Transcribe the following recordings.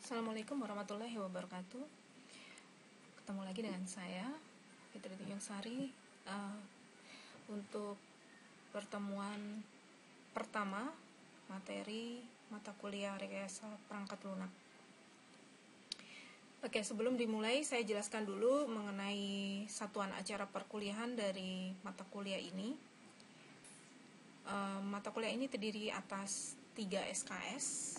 Assalamualaikum warahmatullahi wabarakatuh. Ketemu lagi dengan saya, Fitri Tunjung Sari, untuk pertemuan pertama materi mata kuliah rekayasa perangkat lunak. Oke, sebelum dimulai saya jelaskan dulu mengenai satuan acara perkuliahan dari mata kuliah ini. Mata kuliah ini terdiri atas 3 SKS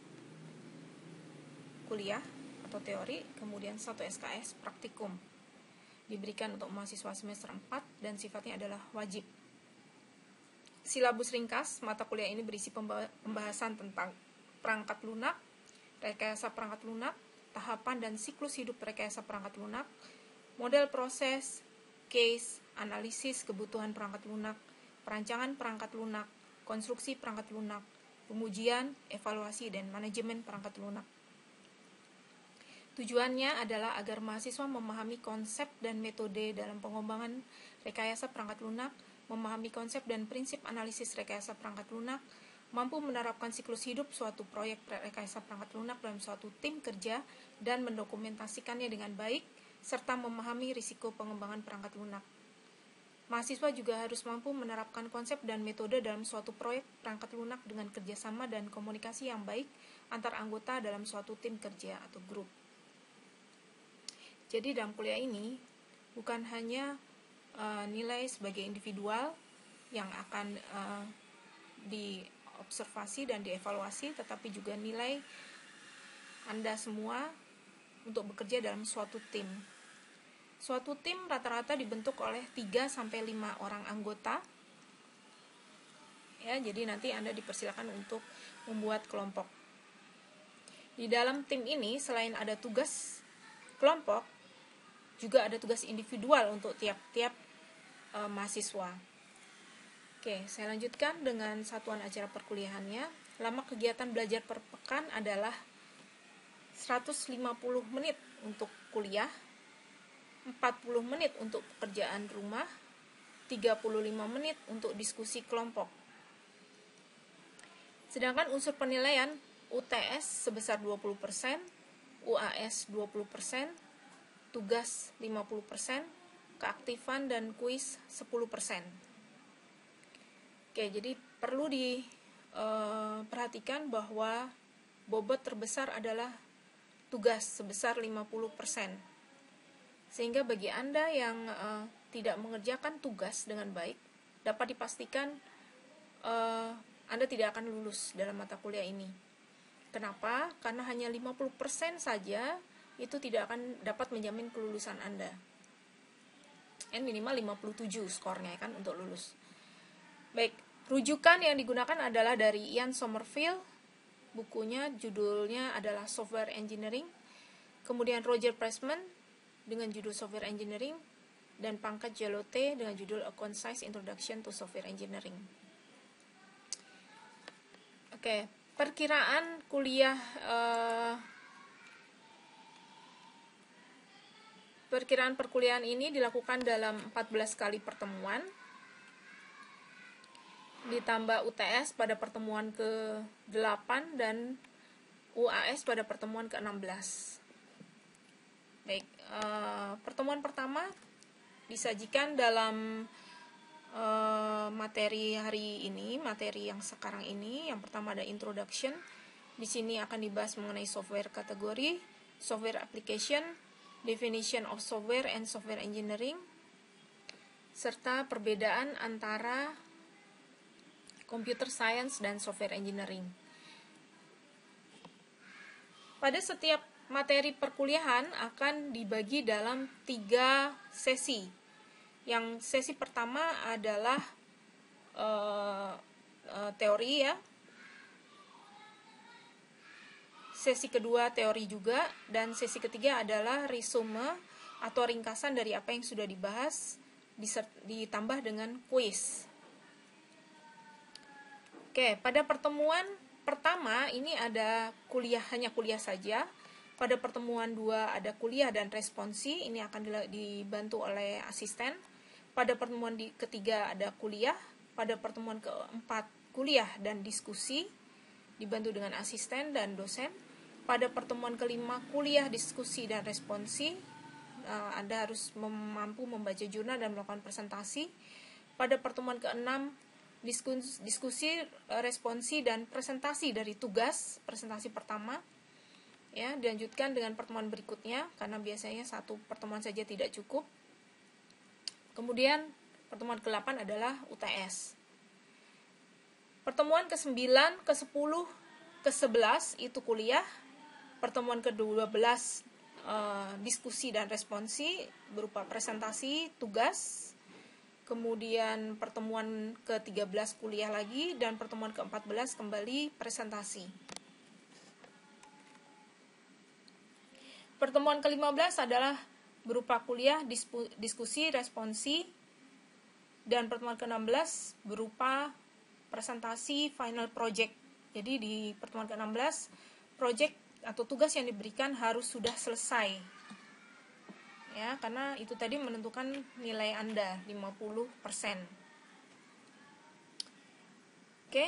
kuliah atau teori, kemudian 1 SKS praktikum, diberikan untuk mahasiswa semester 4 dan sifatnya adalah wajib. Silabus ringkas mata kuliah ini berisi pembahasan tentang perangkat lunak, rekayasa perangkat lunak, tahapan dan siklus hidup rekayasa perangkat lunak, model proses, case, analisis kebutuhan perangkat lunak, perancangan perangkat lunak, konstruksi perangkat lunak, pengujian, evaluasi, dan manajemen perangkat lunak. Tujuannya adalah agar mahasiswa memahami konsep dan metode dalam pengembangan rekayasa perangkat lunak, memahami konsep dan prinsip analisis rekayasa perangkat lunak, mampu menerapkan siklus hidup suatu proyek rekayasa perangkat lunak dalam suatu tim kerja dan mendokumentasikannya dengan baik, serta memahami risiko pengembangan perangkat lunak. Mahasiswa juga harus mampu menerapkan konsep dan metode dalam suatu proyek perangkat lunak dengan kerjasama dan komunikasi yang baik antar anggota dalam suatu tim kerja atau grup. Jadi dalam kuliah ini bukan hanya nilai sebagai individual yang akan diobservasi dan dievaluasi, tetapi juga nilai Anda semua untuk bekerja dalam suatu tim. Suatu tim rata-rata dibentuk oleh 3-5 orang anggota. Ya, jadi nanti Anda dipersilakan untuk membuat kelompok. Di dalam tim ini selain ada tugas kelompok, juga ada tugas individual untuk tiap-tiap mahasiswa. Oke, saya lanjutkan dengan satuan acara perkuliahannya. Lama kegiatan belajar per pekan adalah 150 menit untuk kuliah, 40 menit untuk pekerjaan rumah, 35 menit untuk diskusi kelompok. Sedangkan unsur penilaian UTS sebesar 20%, UAS 20%, tugas 50%, keaktifan dan kuis 10%. Oke, jadi perlu diperhatikan bahwa bobot terbesar adalah tugas sebesar 50%. Sehingga bagi Anda yang tidak mengerjakan tugas dengan baik, dapat dipastikan Anda tidak akan lulus dalam mata kuliah ini. Kenapa? Karena hanya 50% saja itu tidak akan dapat menjamin kelulusan Anda. Minimal 57 skornya kan untuk lulus. Baik, rujukan yang digunakan adalah dari Ian Sommerville. Bukunya judulnya adalah Software Engineering. Kemudian Roger Pressman dengan judul Software Engineering, dan Pankaj Jalote dengan judul A Concise Introduction to Software Engineering. Oke, perkiraan kuliah perkiraan perkuliahan ini dilakukan dalam 14 kali pertemuan, ditambah UTS pada pertemuan ke-8 dan UAS pada pertemuan ke-16. Baik, pertemuan pertama disajikan dalam materi hari ini, materi yang sekarang ini. Yang pertama ada introduction. Di sini akan dibahas mengenai software kategori, software application, definition of software and software engineering, serta perbedaan antara computer science dan software engineering. Pada setiap materi perkuliahan akan dibagi dalam 3 sesi. Yang sesi pertama adalah teori ya. Sesi kedua teori juga, dan sesi ketiga adalah resume atau ringkasan dari apa yang sudah dibahas ditambah dengan kuis. Oke, pada pertemuan pertama ini ada hanya kuliah saja. Pada pertemuan 2 ada kuliah dan responsi, ini akan dibantu oleh asisten. Pada pertemuan ketiga ada kuliah. Pada pertemuan keempat kuliah dan diskusi, dibantu dengan asisten dan dosen. Pada pertemuan kelima, kuliah diskusi dan responsi. Anda harus mampu membaca jurnal dan melakukan presentasi. Pada pertemuan keenam, diskusi, responsi dan presentasi dari tugas presentasi pertama. Ya, dilanjutkan dengan pertemuan berikutnya karena biasanya satu pertemuan saja tidak cukup. Kemudian pertemuan ke-8 adalah UTS. Pertemuan ke-9, ke-10, ke-11 itu kuliah. Pertemuan ke-12 diskusi dan responsi berupa presentasi, tugas. Kemudian pertemuan ke-13 kuliah lagi, dan pertemuan ke-14 kembali presentasi. Pertemuan ke-15 adalah berupa kuliah, diskusi, responsi, dan pertemuan ke-16 berupa presentasi final project. Jadi di pertemuan ke-16 project atau tugas yang diberikan harus sudah selesai. Ya, karena itu tadi menentukan nilai Anda 50%. Oke.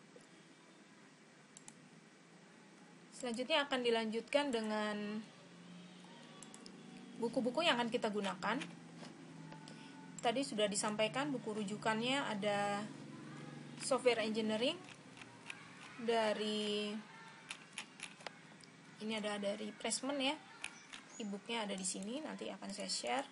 Selanjutnya akan dilanjutkan dengan buku-buku yang akan kita gunakan. Tadi sudah disampaikan buku rujukannya ada Software Engineering dari Pressman ya. E-booknya ada di sini, nanti akan saya share.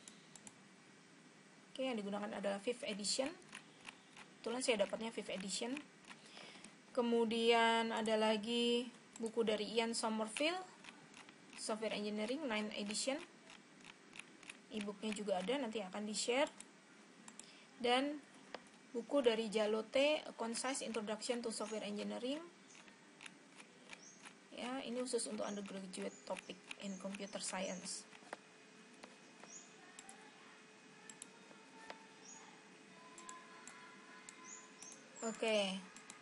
Oke, yang digunakan adalah 5th edition. Kebetulan saya dapatnya 5th edition. Kemudian ada lagi buku dari Ian Sommerville, Software Engineering 9th edition. E-booknya juga ada, nanti akan di-share. Dan buku dari Jalote, A Concise Introduction to Software Engineering. Ya, ini khusus untuk undergraduate topic in computer science. Oke.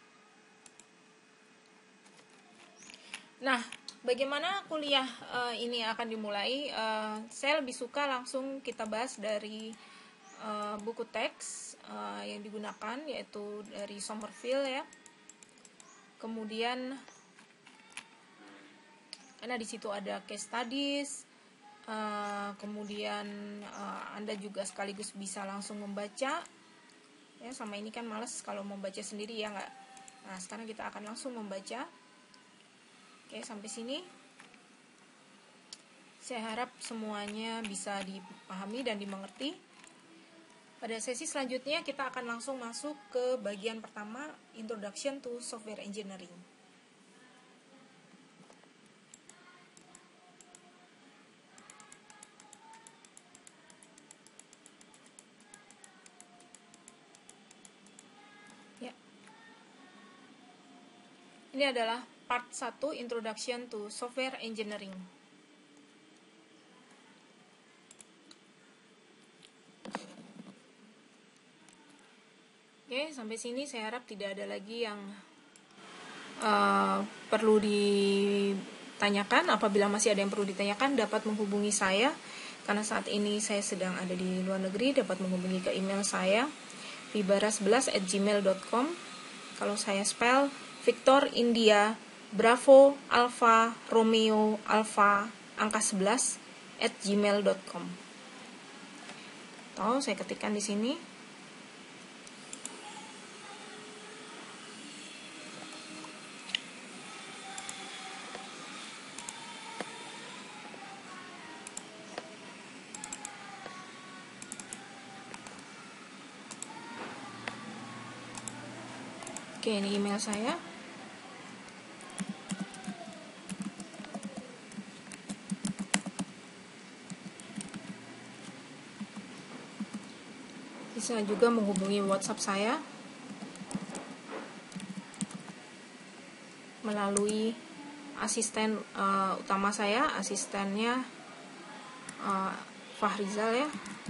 Nah, bagaimana kuliah ini akan dimulai? Saya lebih suka langsung kita bahas dari buku teks yang digunakan, yaitu dari Sommerville ya. Kemudian karena di situ ada case studies, kemudian Anda juga sekaligus bisa langsung membaca. Ya, sama ini kan males kalau membaca sendiri ya nggak. Nah, sekarang kita akan langsung membaca. Oke, sampai sini saya harap semuanya bisa dipahami dan dimengerti. Pada sesi selanjutnya kita akan langsung masuk ke bagian pertama, Introduction to Software Engineering. Ya. Ini adalah part 1, Introduction to Software Engineering. Oke, sampai sini saya harap tidak ada lagi yang perlu ditanyakan. Apabila masih ada yang perlu ditanyakan, dapat menghubungi saya. Karena saat ini saya sedang ada di luar negeri, dapat menghubungi ke email saya vibara11@gmail.com. Kalau saya spell Victor India Bravo Alpha Romeo Alpha angka 11 @gmail.com. Atau saya ketikkan di sini. Oke, ini email saya. Bisa juga menghubungi WhatsApp saya melalui asisten utama saya, asistennya Fahrizal ya.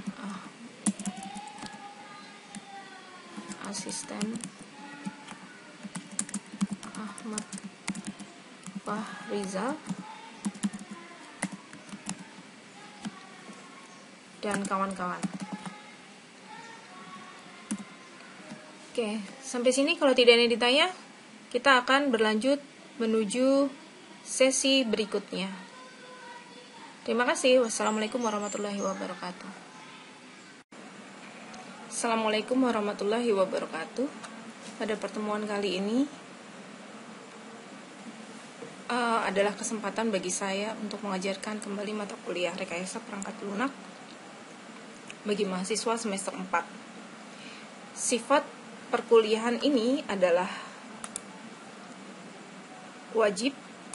Asisten Ahmad Fahrizal dan kawan-kawan. Oke, sampai sini kalau tidak ada yang ditanya, kita akan berlanjut menuju sesi berikutnya. Terima kasih. Wassalamualaikum warahmatullahi wabarakatuh. Assalamualaikum warahmatullahi wabarakatuh. Pada pertemuan kali ini adalah kesempatan bagi saya untuk mengajarkan kembali mata kuliah rekayasa perangkat lunak bagi mahasiswa semester 4. Sifat perkuliahan ini adalah wajib,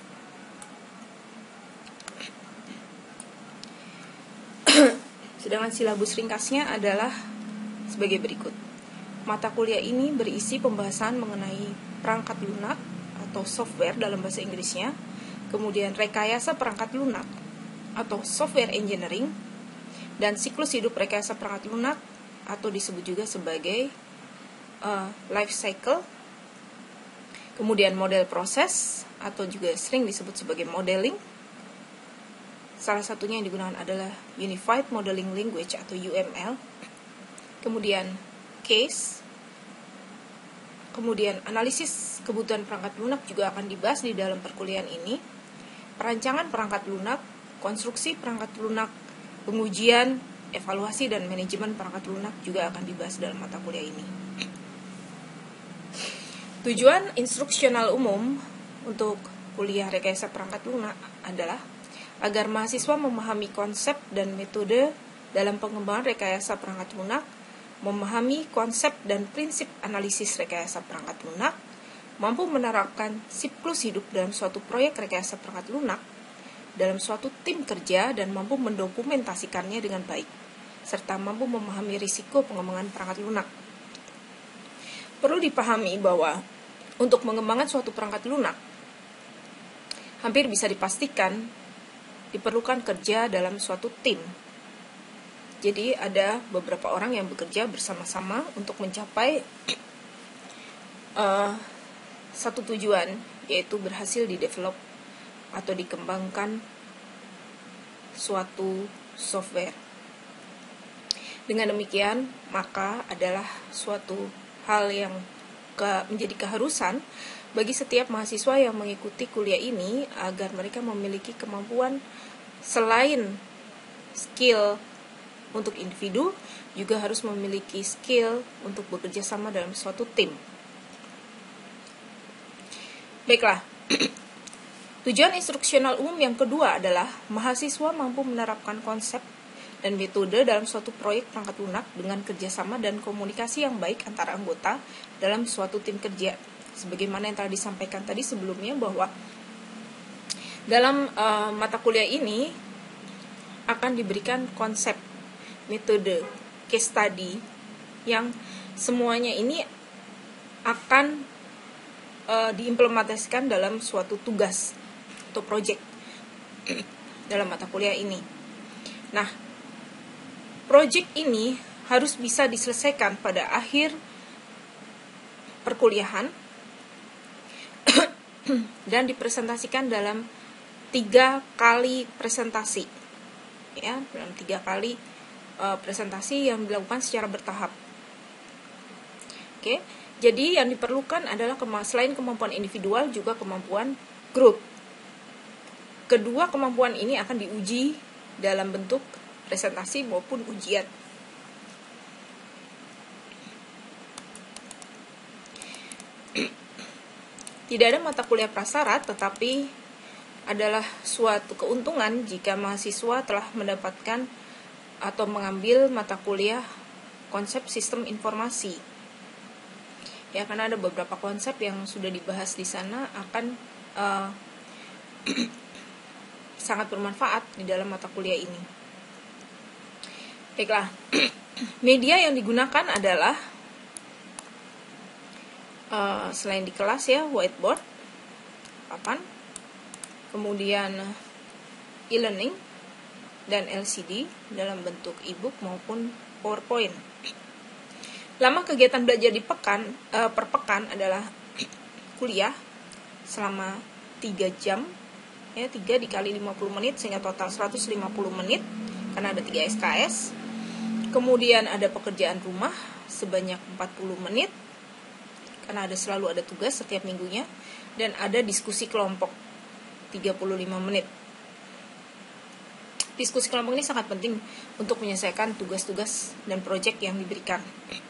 sedangkan silabus ringkasnya adalah sebagai berikut. Mata kuliah ini berisi pembahasan mengenai perangkat lunak atau software dalam bahasa Inggrisnya, kemudian rekayasa perangkat lunak atau software engineering, dan siklus hidup rekayasa perangkat lunak atau disebut juga sebagai life cycle, kemudian model proses atau juga sering disebut sebagai modeling. Salah satunya yang digunakan adalah Unified Modeling Language atau UML. Kemudian case. Kemudian analisis kebutuhan perangkat lunak juga akan dibahas di dalam perkuliahan ini. Perancangan perangkat lunak, konstruksi perangkat lunak, pengujian, evaluasi dan manajemen perangkat lunak juga akan dibahas dalam mata kuliah ini. Tujuan instruksional umum untuk kuliah rekayasa perangkat lunak adalah agar mahasiswa memahami konsep dan metode dalam pengembangan rekayasa perangkat lunak, memahami konsep dan prinsip analisis rekayasa perangkat lunak, mampu menerapkan siklus hidup dalam suatu proyek rekayasa perangkat lunak, dalam suatu tim kerja dan mampu mendokumentasikannya dengan baik, serta mampu memahami risiko pengembangan perangkat lunak. Perlu dipahami bahwa untuk mengembangkan suatu perangkat lunak, hampir bisa dipastikan diperlukan kerja dalam suatu tim. Jadi ada beberapa orang yang bekerja bersama-sama untuk mencapai satu tujuan, yaitu berhasil didevelop atau dikembangkan suatu software. Dengan demikian, maka adalah suatu hal yang menjadi keharusan bagi setiap mahasiswa yang mengikuti kuliah ini agar mereka memiliki kemampuan selain skill untuk individu, juga harus memiliki skill untuk bekerja sama dalam suatu tim. Baiklah, tujuan instruksional umum yang kedua adalah mahasiswa mampu menerapkan konsep dan metode dalam suatu proyek perangkat lunak dengan kerjasama dan komunikasi yang baik antara anggota dalam suatu tim kerja. Sebagaimana yang telah disampaikan tadi sebelumnya bahwa dalam mata kuliah ini akan diberikan konsep, metode, case study yang semuanya ini akan diimplementasikan dalam suatu tugas atau project dalam mata kuliah ini. Nah, project ini harus bisa diselesaikan pada akhir perkuliahan dan dipresentasikan dalam 3 kali presentasi, ya, dalam 3 kali presentasi yang dilakukan secara bertahap. Oke, jadi yang diperlukan adalah selain kemampuan individual juga kemampuan grup. Kedua kemampuan ini akan diuji dalam bentuk presentasi maupun ujian. Tidak ada mata kuliah prasyarat, tetapi adalah suatu keuntungan jika mahasiswa telah mendapatkan atau mengambil mata kuliah konsep sistem informasi. Ya, karena ada beberapa konsep yang sudah dibahas di sana akan sangat bermanfaat di dalam mata kuliah ini. Baiklah, media yang digunakan adalah selain di kelas ya, whiteboard, papan, kemudian e-learning dan LCD dalam bentuk e-book maupun PowerPoint. Lama kegiatan belajar di per pekan adalah kuliah selama 3 jam, ya, 3 dikali 50 menit sehingga total 150 menit karena ada 3 SKS. Kemudian ada pekerjaan rumah sebanyak 40 menit karena selalu ada tugas setiap minggunya, dan ada diskusi kelompok 35 menit. Diskusi kelompok ini sangat penting untuk menyelesaikan tugas-tugas dan proyek yang diberikan.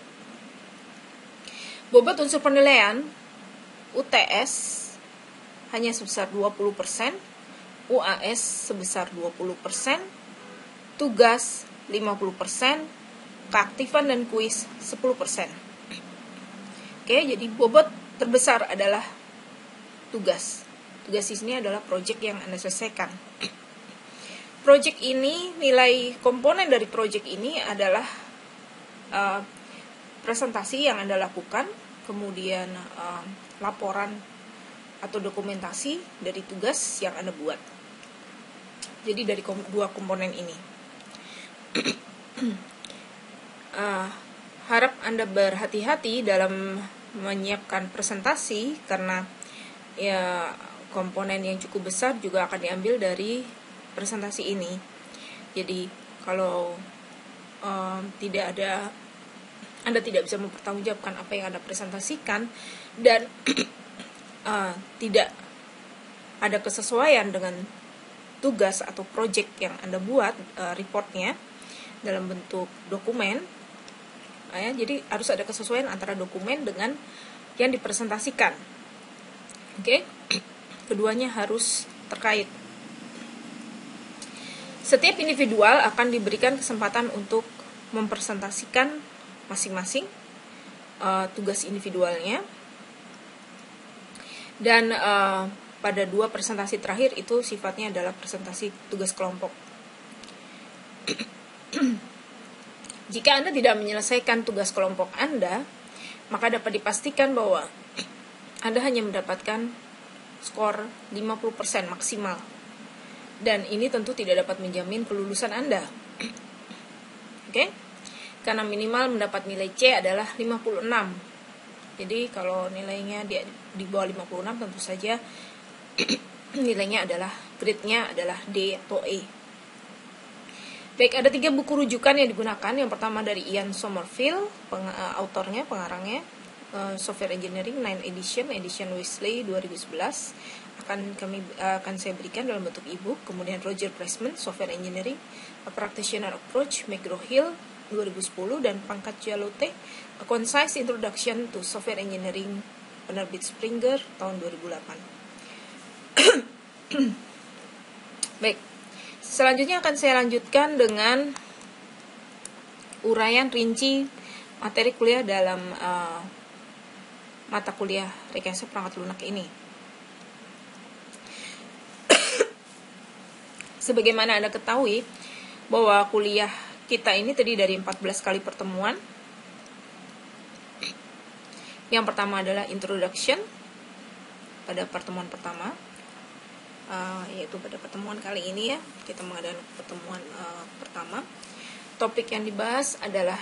Bobot unsur penilaian UTS hanya sebesar 20%, UAS sebesar 20%, tugas 50%, keaktifan dan kuis 10%. Oke, jadi bobot terbesar adalah tugas. Tugas di sini adalah proyek yang Anda selesaikan. Proyek ini, nilai komponen dari proyek ini adalah presentasi yang Anda lakukan, kemudian laporan atau dokumentasi dari tugas yang Anda buat. Jadi dari dua komponen ini. Harap Anda berhati-hati dalam menyiapkan presentasi, karena ya komponen yang cukup besar juga akan diambil dari presentasi ini. Jadi kalau Anda tidak bisa mempertanggungjawabkan apa yang Anda presentasikan dan tidak ada kesesuaian dengan tugas atau project yang Anda buat, reportnya dalam bentuk dokumen, jadi harus ada kesesuaian antara dokumen dengan yang dipresentasikan. Oke? Keduanya harus terkait. Setiap individual akan diberikan kesempatan untuk mempresentasikan masing-masing tugas individualnya, dan pada dua presentasi terakhir itu sifatnya adalah presentasi tugas kelompok. Jika Anda tidak menyelesaikan tugas kelompok Anda, maka dapat dipastikan bahwa Anda hanya mendapatkan skor 50% maksimal. Dan ini tentu tidak dapat menjamin kelulusan Anda. Oke? Karena minimal mendapat nilai C adalah 56. Jadi kalau nilainya di bawah 56, tentu saja nilainya adalah, grade-nya adalah D atau E. Baik, ada 3 buku rujukan yang digunakan. Yang pertama dari Ian Sommerville, autornya, pengarangnya, Software Engineering 9 edition Wesley 2011. Akan saya berikan dalam bentuk ebook. Kemudian Roger Pressman, Software Engineering, A Practitioner Approach, McGraw-Hill 2010, dan Pankaj Jalote, A Concise Introduction to Software Engineering, penerbit Springer tahun 2008. Baik, selanjutnya akan saya lanjutkan dengan uraian rinci materi kuliah dalam mata kuliah rekayasa perangkat lunak ini. Sebagaimana Anda ketahui bahwa kuliah kita ini terdiri dari 14 kali pertemuan. Yang pertama adalah introduction pada pertemuan pertama, yaitu pada pertemuan kali ini ya, kita mengadakan pertemuan pertama. Topik yang dibahas adalah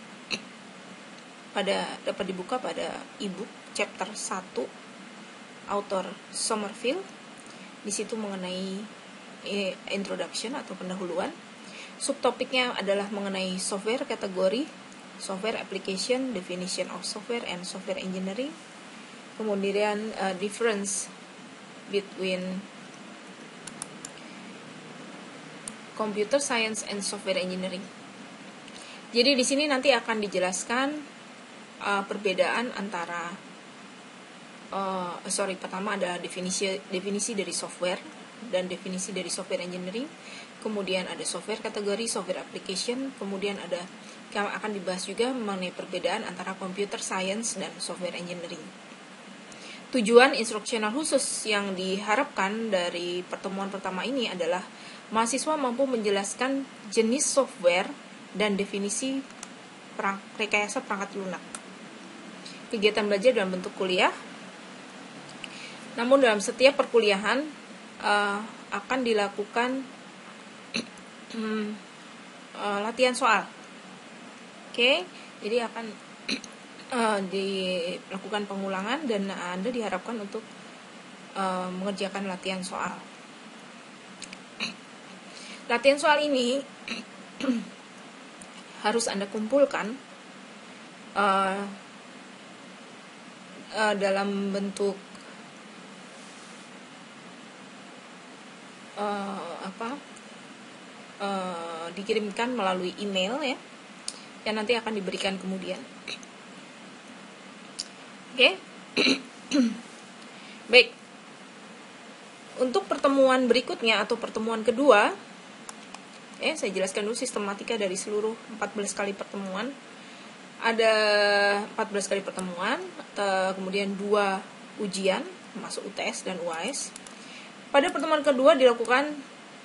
dapat dibuka pada ebook chapter 1 author Sommerville. Di situ mengenai introduction atau pendahuluan. Subtopiknya adalah mengenai software kategori, software application, definition of software and software engineering. Kemudian difference between computer science and software engineering. Jadi di sini nanti akan dijelaskan perbedaan antara pertama ada definisi dari software dan definisi dari software engineering. Kemudian ada software kategori, software application. Kemudian akan dibahas juga mengenai perbedaan antara computer science dan software engineering. Tujuan instruksional khusus yang diharapkan dari pertemuan pertama ini adalah mahasiswa mampu menjelaskan jenis software dan definisi rekayasa perangkat lunak. Kegiatan belajar dalam bentuk kuliah. Namun dalam setiap perkuliahan akan dilakukan latihan soal. Oke, jadi akan dilakukan pengulangan dan Anda diharapkan untuk mengerjakan latihan soal. Latihan soal ini harus Anda kumpulkan dalam bentuk dikirimkan melalui email ya, yang nanti akan diberikan kemudian. Oke. Baik. Untuk pertemuan berikutnya atau pertemuan kedua, saya jelaskan dulu sistematika dari seluruh 14 kali pertemuan. Ada 14 kali pertemuan, kemudian 2 ujian, masuk UTS dan UAS. Pada pertemuan kedua dilakukan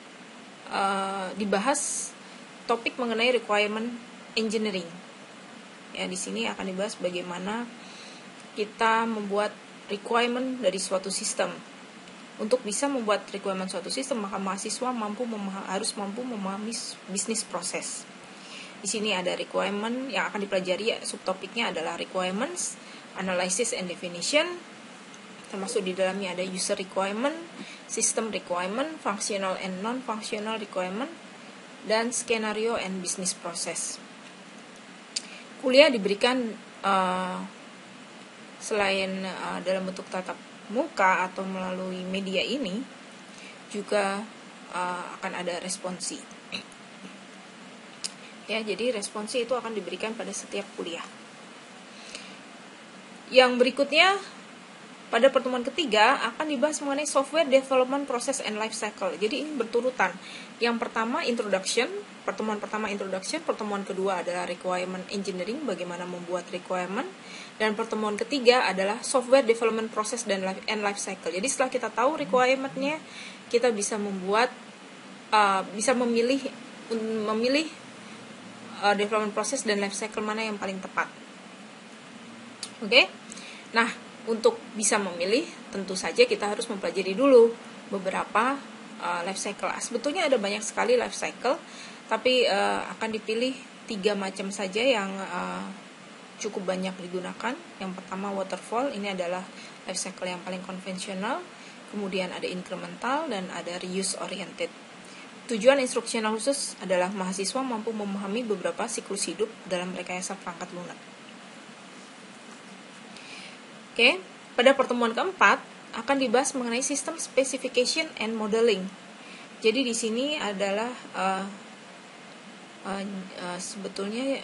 dibahas topik mengenai requirement engineering. Ya, di sini akan dibahas bagaimana kita membuat requirement dari suatu sistem. Untuk bisa membuat requirement suatu sistem, maka mahasiswa harus mampu memahami bisnis proses. Di sini ada requirement yang akan dipelajari, subtopiknya adalah requirements, analysis and definition, termasuk di dalamnya ada user requirement, system requirement, functional and non-functional requirement, dan skenario and business process. Kuliah diberikan selain dalam bentuk tatap muka atau melalui media ini, juga akan ada responsi. Ya, jadi responsi itu akan diberikan pada setiap kuliah. Yang berikutnya, pada pertemuan ketiga akan dibahas mengenai software development process and life cycle. Jadi ini berturutan. Yang pertama introduction, pertemuan pertama introduction, pertemuan kedua adalah requirement engineering, bagaimana membuat requirement, dan pertemuan ketiga adalah software development process dan life cycle. Jadi setelah kita tahu requirement-nya, kita bisa membuat bisa memilih development process dan life cycle mana yang paling tepat. Oke. Nah, untuk bisa memilih, tentu saja kita harus mempelajari dulu beberapa life cycle. Sebetulnya ada banyak sekali life cycle, tapi akan dipilih 3 macam saja yang cukup banyak digunakan. Yang pertama waterfall, ini adalah life cycle yang paling konvensional. Kemudian ada incremental dan ada reuse oriented. Tujuan instruksional khusus adalah mahasiswa mampu memahami beberapa siklus hidup dalam rekayasa perangkat lunak. Oke, pada pertemuan keempat akan dibahas mengenai sistem specification and modeling. Jadi di sini adalah sebetulnya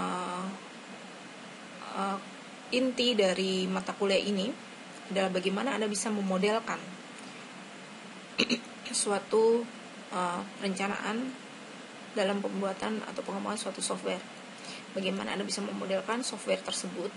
inti dari mata kuliah ini adalah bagaimana Anda bisa memodelkan suatu perencanaan dalam pembuatan atau pengembangan suatu software. Bagaimana Anda bisa memodelkan software tersebut.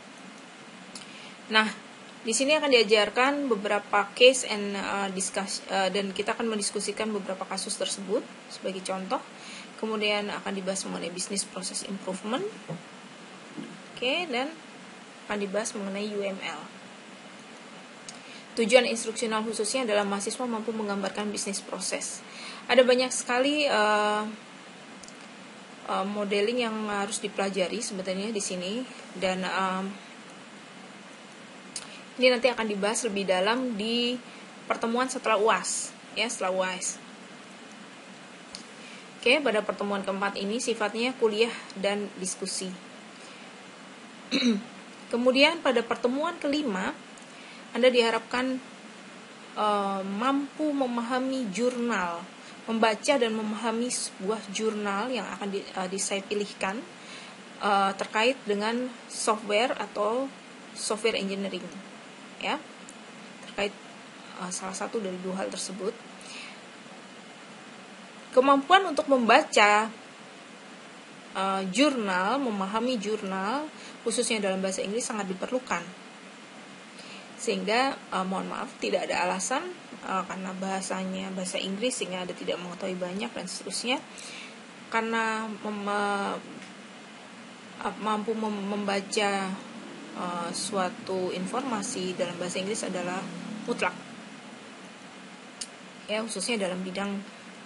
Nah, di sini akan diajarkan beberapa case and dan kita akan mendiskusikan beberapa kasus tersebut sebagai contoh. Kemudian akan dibahas mengenai business process improvement. Oke, dan akan dibahas mengenai UML. Tujuan instruksional khususnya adalah mahasiswa mampu menggambarkan bisnis proses. Ada banyak sekali modeling yang harus dipelajari sebetulnya di sini, dan ini nanti akan dibahas lebih dalam di pertemuan setelah UAS, ya, setelah UAS. Oke, pada pertemuan keempat ini sifatnya kuliah dan diskusi. Kemudian pada pertemuan kelima, Anda diharapkan mampu memahami jurnal, membaca dan memahami sebuah jurnal yang akan saya pilihkan terkait dengan software atau software engineering, ya, terkait salah satu dari 2 hal tersebut. Kemampuan untuk membaca jurnal, memahami jurnal, khususnya dalam bahasa Inggris sangat diperlukan. Sehingga mohon maaf tidak ada alasan karena bahasanya bahasa Inggris sehingga Anda tidak mengetahui banyak dan seterusnya. Karena mampu membaca suatu informasi dalam bahasa Inggris adalah mutlak. Ya, khususnya dalam bidang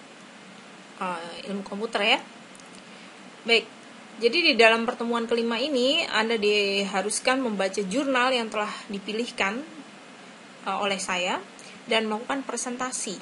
ilmu komputer, ya. Baik. Jadi di dalam pertemuan kelima ini Anda diharuskan membaca jurnal yang telah dipilihkan oleh saya dan melakukan presentasi.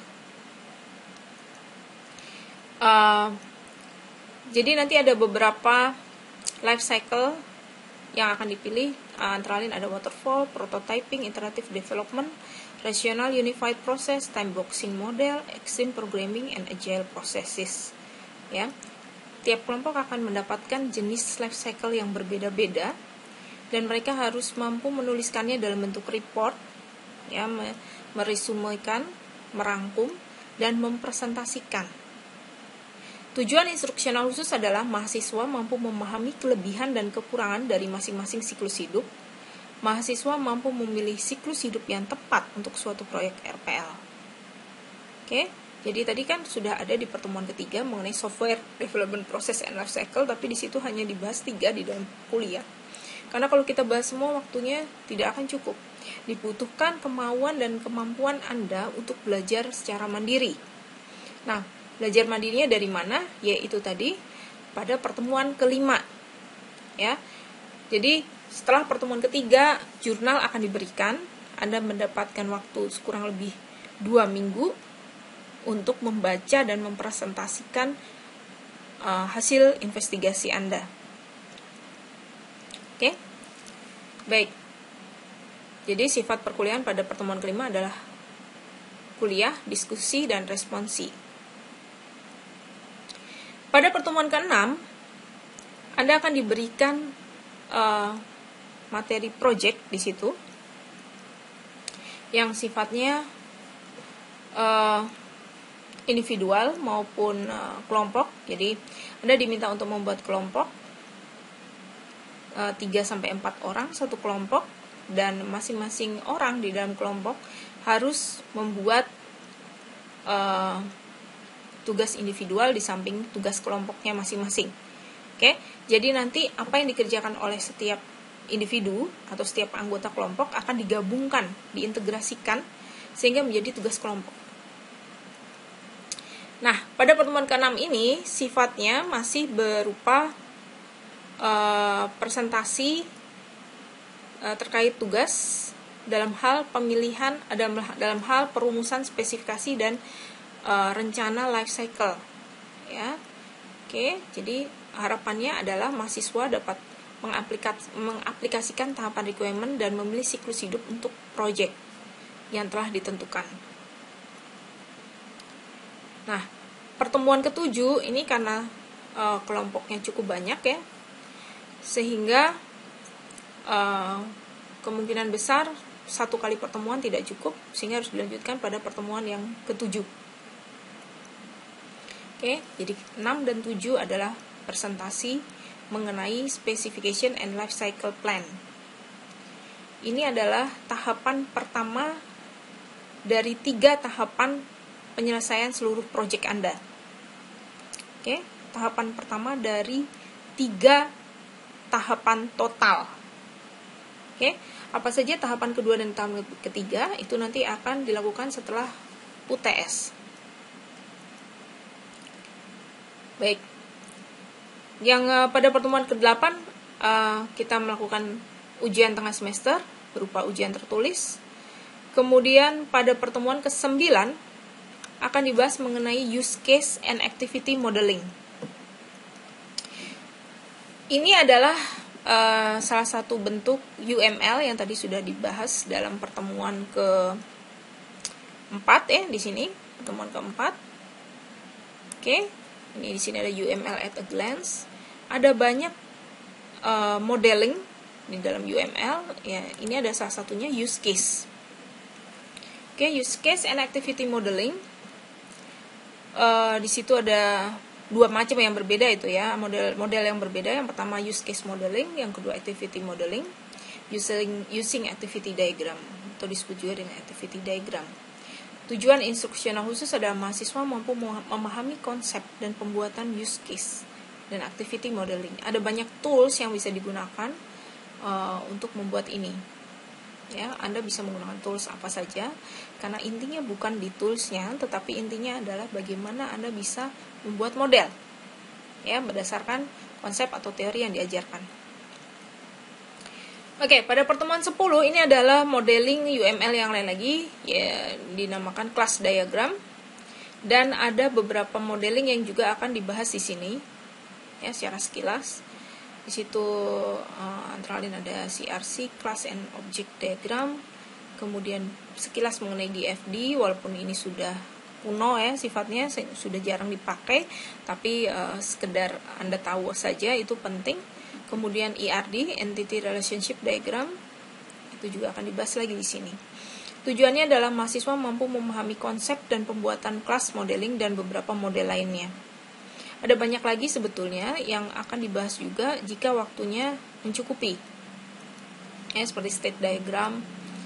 Jadi nanti ada beberapa life cycle yang akan dipilih antara lain ada waterfall, prototyping, iterative development, rational unified process, time boxing model, extreme programming, and agile processes. Ya, tiap kelompok akan mendapatkan jenis life cycle yang berbeda-beda dan mereka harus mampu menuliskannya dalam bentuk report, ya, meresumekan, merangkum, dan mempresentasikan. Tujuan instruksional khusus adalah mahasiswa mampu memahami kelebihan dan kekurangan dari masing-masing siklus hidup. Mahasiswa mampu memilih siklus hidup yang tepat untuk suatu proyek RPL. Oke, jadi tadi kan sudah ada di pertemuan ketiga mengenai software development process and life cycle, tapi di situ hanya dibahas 3 di dalam kuliah. Karena kalau kita bahas semua waktunya tidak akan cukup. Dibutuhkan kemauan dan kemampuan Anda untuk belajar secara mandiri. Nah, belajar mandirinya dari mana? Yaitu tadi pada pertemuan kelima. Ya. Jadi setelah pertemuan ketiga, jurnal akan diberikan. Anda mendapatkan waktu kurang lebih 2 minggu untuk membaca dan mempresentasikan hasil investigasi Anda. Oke? Baik. Jadi sifat perkuliahan pada pertemuan kelima adalah kuliah, diskusi, dan responsi. Pada pertemuan ke-6, Anda akan diberikan materi project di situ yang sifatnya individual maupun kelompok. Jadi Anda diminta untuk membuat kelompok 3-4 orang satu kelompok, dan masing-masing orang di dalam kelompok harus membuat tugas individual di samping tugas kelompoknya masing-masing. Oke, jadi nanti apa yang dikerjakan oleh setiap individu atau setiap anggota kelompok akan digabungkan, diintegrasikan sehingga menjadi tugas kelompok. Nah, pada pertemuan ke-6 ini sifatnya masih berupa presentasi terkait tugas dalam hal pemilihan, dalam hal perumusan spesifikasi dan rencana life cycle, ya. Oke, jadi harapannya adalah mahasiswa dapat mengaplikasikan tahapan requirement dan memilih siklus hidup untuk project yang telah ditentukan. Nah, pertemuan ke-7 ini karena kelompoknya cukup banyak, ya, sehingga kemungkinan besar 1 kali pertemuan tidak cukup, sehingga harus dilanjutkan pada pertemuan yang ke-7. Oke, jadi 6 dan 7 adalah presentasi mengenai specification and life cycle plan. Ini adalah tahapan pertama dari 3 tahapan penyelesaian seluruh proyek Anda. Oke, tahapan pertama dari 3 tahapan total. Oke, apa saja tahapan kedua dan tahapan ketiga itu nanti akan dilakukan setelah UTS. Baik, yang pada pertemuan ke-8 kita melakukan ujian tengah semester berupa ujian tertulis. Kemudian pada pertemuan ke-9 akan dibahas mengenai use case and activity modeling. Ini adalah salah satu bentuk UML yang tadi sudah dibahas dalam pertemuan ke-4, ya, di sini pertemuan ke-4. Oke. Ini di sini ada UML at a glance. Ada banyak modeling di dalam UML. Ya, ini ada salah satunya use case. Oke, use case and activity modeling. Di situ ada 2 macam yang berbeda itu, ya, model yang berbeda. Yang pertama use case modeling, yang kedua activity modeling using activity diagram, atau disebut juga dengan activity diagram. Tujuan instruksional khusus adalah mahasiswa mampu memahami konsep dan pembuatan use case dan activity modeling. Ada banyak tools yang bisa digunakan untuk membuat ini. Ya, Anda bisa menggunakan tools apa saja, karena intinya bukan di toolsnya, tetapi intinya adalah bagaimana Anda bisa membuat model, ya, berdasarkan konsep atau teori yang diajarkan. Oke, pada pertemuan 10 ini adalah modeling UML yang lain lagi, ya, dinamakan class diagram, dan ada beberapa modeling yang juga akan dibahas di sini, ya, secara sekilas. Di situ antara lain ada CRC, Class and Object Diagram, kemudian sekilas mengenai DFD, walaupun ini sudah kuno ya sifatnya, sudah jarang dipakai, tapi sekedar Anda tahu saja itu penting. Kemudian ERD, Entity Relationship Diagram, itu juga akan dibahas lagi di sini. Tujuannya adalah mahasiswa mampu memahami konsep dan pembuatan kelas modeling dan beberapa model lainnya. Ada banyak lagi sebetulnya yang akan dibahas juga jika waktunya mencukupi. Ya, seperti state diagram,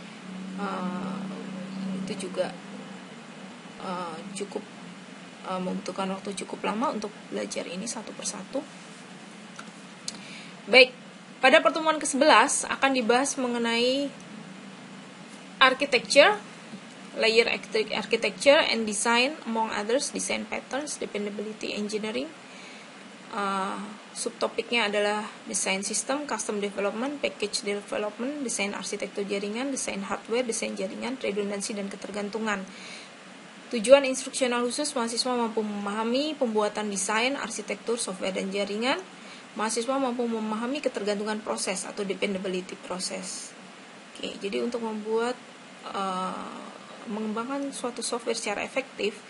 itu juga cukup membutuhkan waktu cukup lama untuk belajar ini satu persatu. Baik, pada pertemuan ke-11 akan dibahas mengenai architecture, layer architecture and design, among others, design patterns, dependability engineering. Subtopiknya adalah design system, custom development, package development, desain arsitektur jaringan, desain hardware, desain jaringan, redundansi dan ketergantungan. Tujuan instruksional khusus, mahasiswa mampu memahami pembuatan desain, arsitektur, software, dan jaringan. Mahasiswa mampu memahami ketergantungan proses atau dependability proses. Oke, jadi untuk membuat mengembangkan suatu software secara efektif,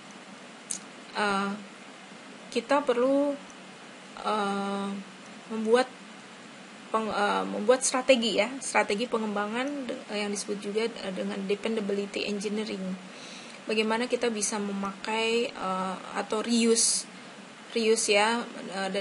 kita perlu membuat strategi pengembangan yang disebut juga dengan dependability engineering. Bagaimana kita bisa memakai atau reuse ya, dan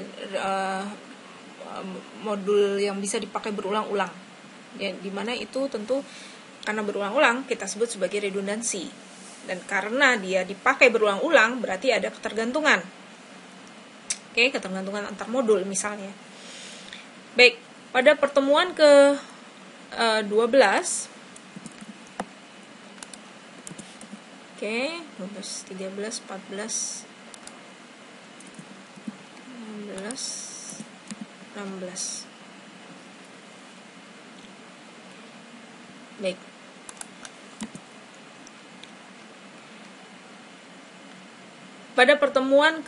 modul yang bisa dipakai berulang-ulang, ya, dimana itu tentu karena berulang-ulang kita sebut sebagai redundansi, dan karena dia dipakai berulang-ulang berarti ada ketergantungan. Oke, ketergantungan antar modul misalnya. Baik, pada pertemuan ke 12, oke, 12, 13, 14, 16. Baik. Pada pertemuan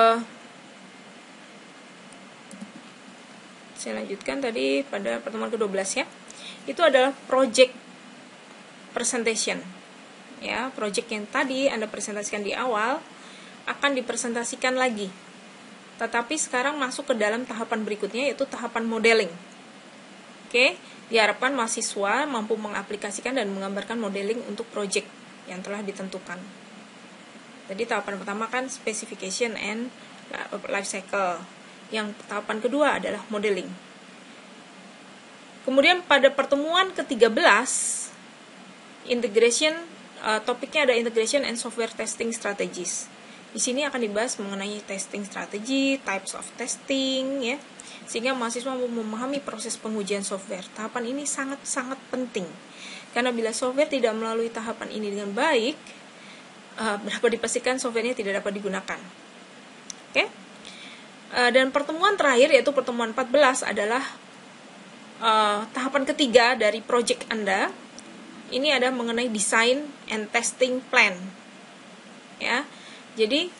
saya lanjutkan tadi pada pertemuan ke-12 ya. Itu adalah project presentation. Ya, project yang tadi Anda presentasikan di awal akan dipresentasikan lagi. Tetapi sekarang masuk ke dalam tahapan berikutnya, yaitu tahapan modeling. Oke, diharapkan mahasiswa mampu mengaplikasikan dan menggambarkan modeling untuk project yang telah ditentukan. Jadi tahapan pertama kan specification and life cycle. Yang tahapan kedua adalah modeling. Kemudian pada pertemuan ke-13, integration, topiknya ada integration and software testing strategies. Di sini akan dibahas mengenai testing strategi, types of testing, ya, sehingga mahasiswa memahami proses pengujian software. Tahapan ini sangat-sangat penting, karena bila software tidak melalui tahapan ini dengan baik, dapat dipastikan softwarenya tidak dapat digunakan. Oke? Dan pertemuan terakhir, yaitu pertemuan 14, adalah tahapan ketiga dari project Anda. Ini ada mengenai design and testing plan. Ya. Jadi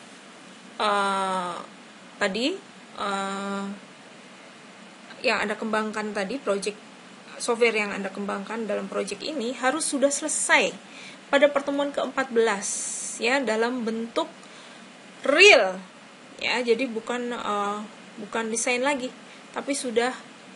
tadi yang Anda kembangkan tadi, project software yang Anda kembangkan dalam project ini harus sudah selesai pada pertemuan ke-14 ya, dalam bentuk real ya. Jadi bukan desain lagi, tapi sudah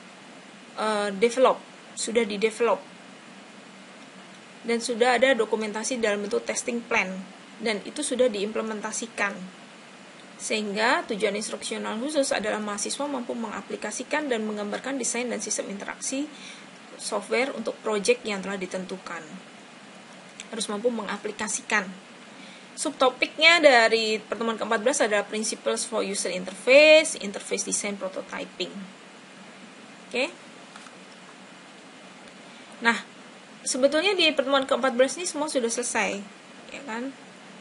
sudah di-develop dan sudah ada dokumentasi dalam bentuk testing plan, dan itu sudah diimplementasikan, sehingga tujuan instruksional khusus adalah mahasiswa mampu mengaplikasikan dan menggambarkan desain dan sistem interaksi software untuk project yang telah ditentukan. Harus mampu mengaplikasikan. Subtopiknya dari pertemuan ke-14 adalah Principles for User Interface, Interface Design Prototyping. Oke. Nah, sebetulnya di pertemuan ke-14 ini semua sudah selesai, ya kan?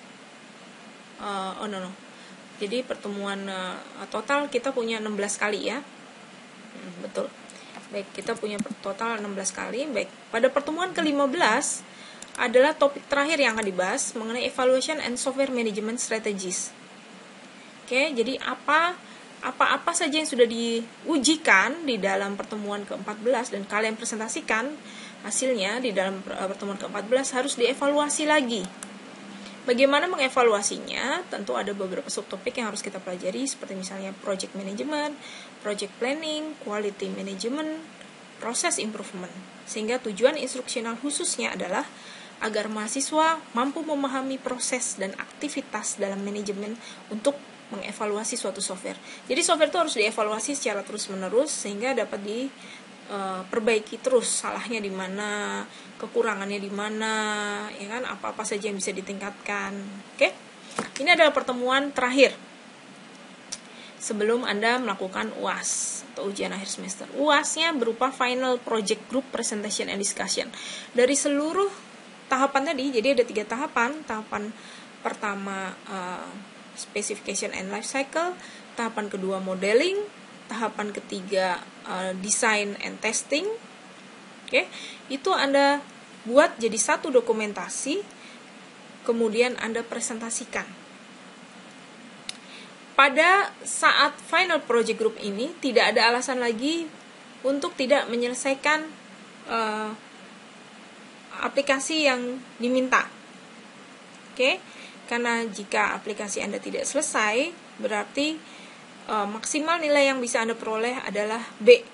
Jadi pertemuan total kita punya 16 kali ya. Betul. Baik, kita punya total 16 kali. Baik, pada pertemuan ke-15 adalah topik terakhir yang akan dibahas mengenai Evaluation and Software Management Strategies. Oke, jadi apa apa-apa saja yang sudah diujikan di dalam pertemuan ke-14 dan kalian presentasikan hasilnya di dalam pertemuan ke-14 harus dievaluasi lagi. Bagaimana mengevaluasinya? Tentu ada beberapa subtopik yang harus kita pelajari, seperti misalnya project management, project planning, quality management, process improvement. Sehingga tujuan instruksional khususnya adalah agar mahasiswa mampu memahami proses dan aktivitas dalam manajemen untuk mengevaluasi suatu software. Jadi software itu harus dievaluasi secara terus-menerus sehingga dapat diperbaiki terus, salahnya di mana, kekurangannya di mana, ya kan, apa-apa saja yang bisa ditingkatkan. Oke. Ini adalah pertemuan terakhir sebelum Anda melakukan UAS atau ujian akhir semester. UAS-nya berupa Final Project Group Presentation and Discussion. Dari seluruh tahapan tadi, jadi ada 3 tahapan. Tahapan pertama Specification and Life Cycle, tahapan kedua Modeling, tahapan ketiga Design and Testing. Oke, itu Anda buat jadi satu dokumentasi, kemudian Anda presentasikan. Pada saat Final Project Group ini, tidak ada alasan lagi untuk tidak menyelesaikan aplikasi yang diminta. Oke, karena jika aplikasi Anda tidak selesai, berarti maksimal nilai yang bisa Anda peroleh adalah B.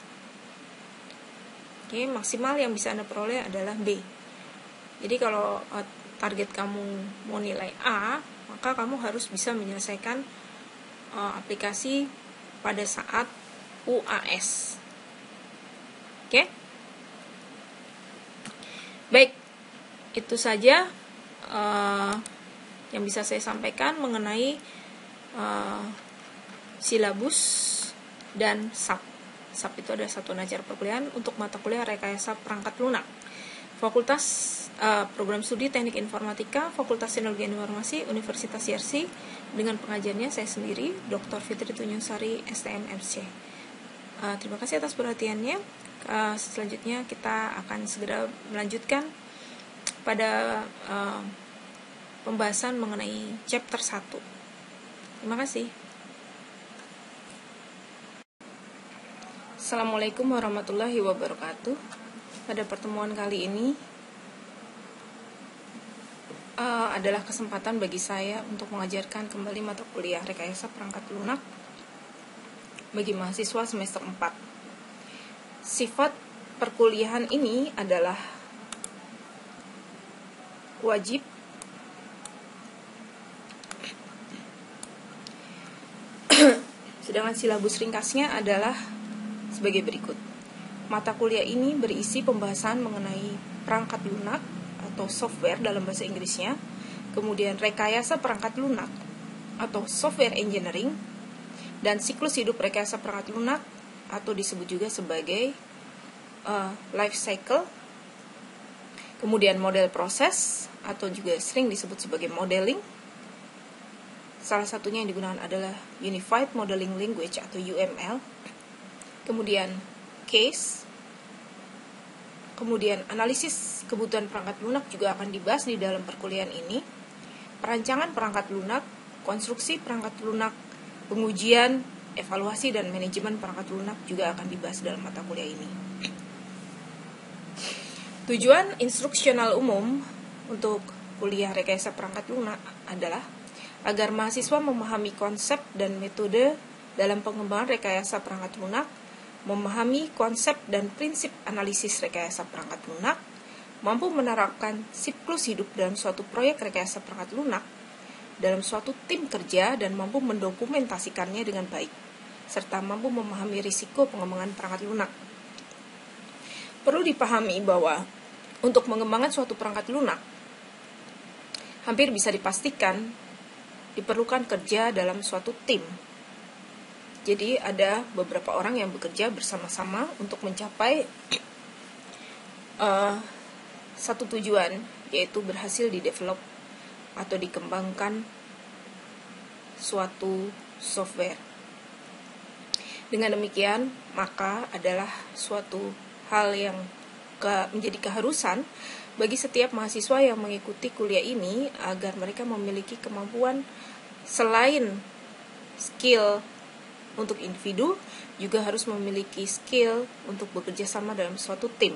Oke, maksimal yang bisa Anda peroleh adalah B. Jadi kalau target kamu mau nilai A, maka kamu harus bisa menyelesaikan aplikasi pada saat UAS. Oke? Baik, itu saja yang bisa saya sampaikan mengenai silabus dan SAP. SAP itu ada satuan ajar perkuliahan untuk mata kuliah rekayasa perangkat lunak. Fakultas Program Studi Teknik Informatika, Fakultas Teknologi Informasi, Universitas YRC, dengan pengajarnya saya sendiri, Dr. Fitri Tunjungsari, STM MC. Terima kasih atas perhatiannya. Selanjutnya kita akan segera melanjutkan pada pembahasan mengenai chapter 1. Terima kasih. Assalamualaikum warahmatullahi wabarakatuh. Pada pertemuan kali ini adalah kesempatan bagi saya untuk mengajarkan kembali mata kuliah rekayasa perangkat lunak bagi mahasiswa semester 4. Sifat perkuliahan ini adalah wajib, sedangkan silabus ringkasnya adalah sebagai berikut. Mata kuliah ini berisi pembahasan mengenai perangkat lunak atau software dalam bahasa Inggrisnya, kemudian rekayasa perangkat lunak atau software engineering, dan siklus hidup rekayasa perangkat lunak atau disebut juga sebagai life cycle, kemudian model proses atau juga sering disebut sebagai modeling. Salah satunya yang digunakan adalah Unified Modeling Language atau UML, kemudian case, kemudian analisis kebutuhan perangkat lunak juga akan dibahas di dalam perkuliahan ini, perancangan perangkat lunak, konstruksi perangkat lunak, pengujian, evaluasi, dan manajemen perangkat lunak juga akan dibahas dalam mata kuliah ini. Tujuan instruksional umum untuk kuliah rekayasa perangkat lunak adalah agar mahasiswa memahami konsep dan metode dalam pengembangan rekayasa perangkat lunak, memahami konsep dan prinsip analisis rekayasa perangkat lunak, mampu menerapkan siklus hidup dalam suatu proyek rekayasa perangkat lunak, dalam suatu tim kerja, dan mampu mendokumentasikannya dengan baik, serta mampu memahami risiko pengembangan perangkat lunak. Perlu dipahami bahwa untuk mengembangkan suatu perangkat lunak, hampir bisa dipastikan diperlukan kerja dalam suatu tim. Jadi ada beberapa orang yang bekerja bersama-sama untuk mencapai satu tujuan, yaitu berhasil di-develop atau dikembangkan suatu software. Dengan demikian, maka adalah suatu hal yang menjadi keharusan bagi setiap mahasiswa yang mengikuti kuliah ini agar mereka memiliki kemampuan selain skill untuk individu juga harus memiliki skill untuk bekerja sama dalam suatu tim.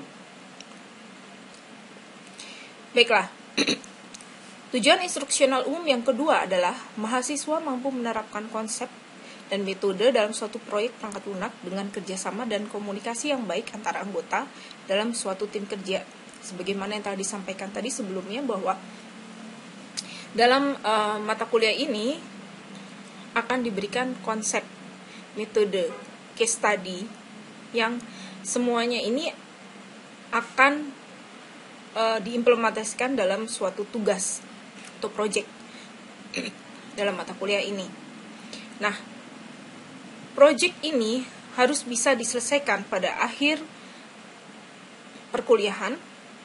Baiklah, tujuan instruksional umum yang kedua adalah mahasiswa mampu menerapkan konsep dan metode dalam suatu proyek perangkat lunak dengan kerjasama dan komunikasi yang baik antara anggota dalam suatu tim kerja. Sebagaimana yang telah disampaikan tadi sebelumnya bahwa dalam mata kuliah ini akan diberikan konsep, metode, case study yang semuanya ini akan diimplementasikan dalam suatu tugas atau project dalam mata kuliah ini. Nah, project ini harus bisa diselesaikan pada akhir perkuliahan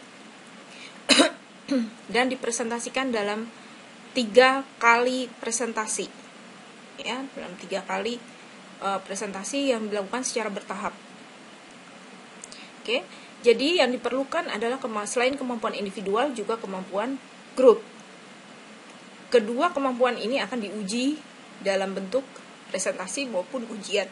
dan dipresentasikan dalam 3 kali presentasi, ya, dalam 3 kali presentasi yang dilakukan secara bertahap. Oke, jadi yang diperlukan adalah selain kemampuan individual juga kemampuan grup. Kedua kemampuan ini akan diuji dalam bentuk presentasi maupun ujian.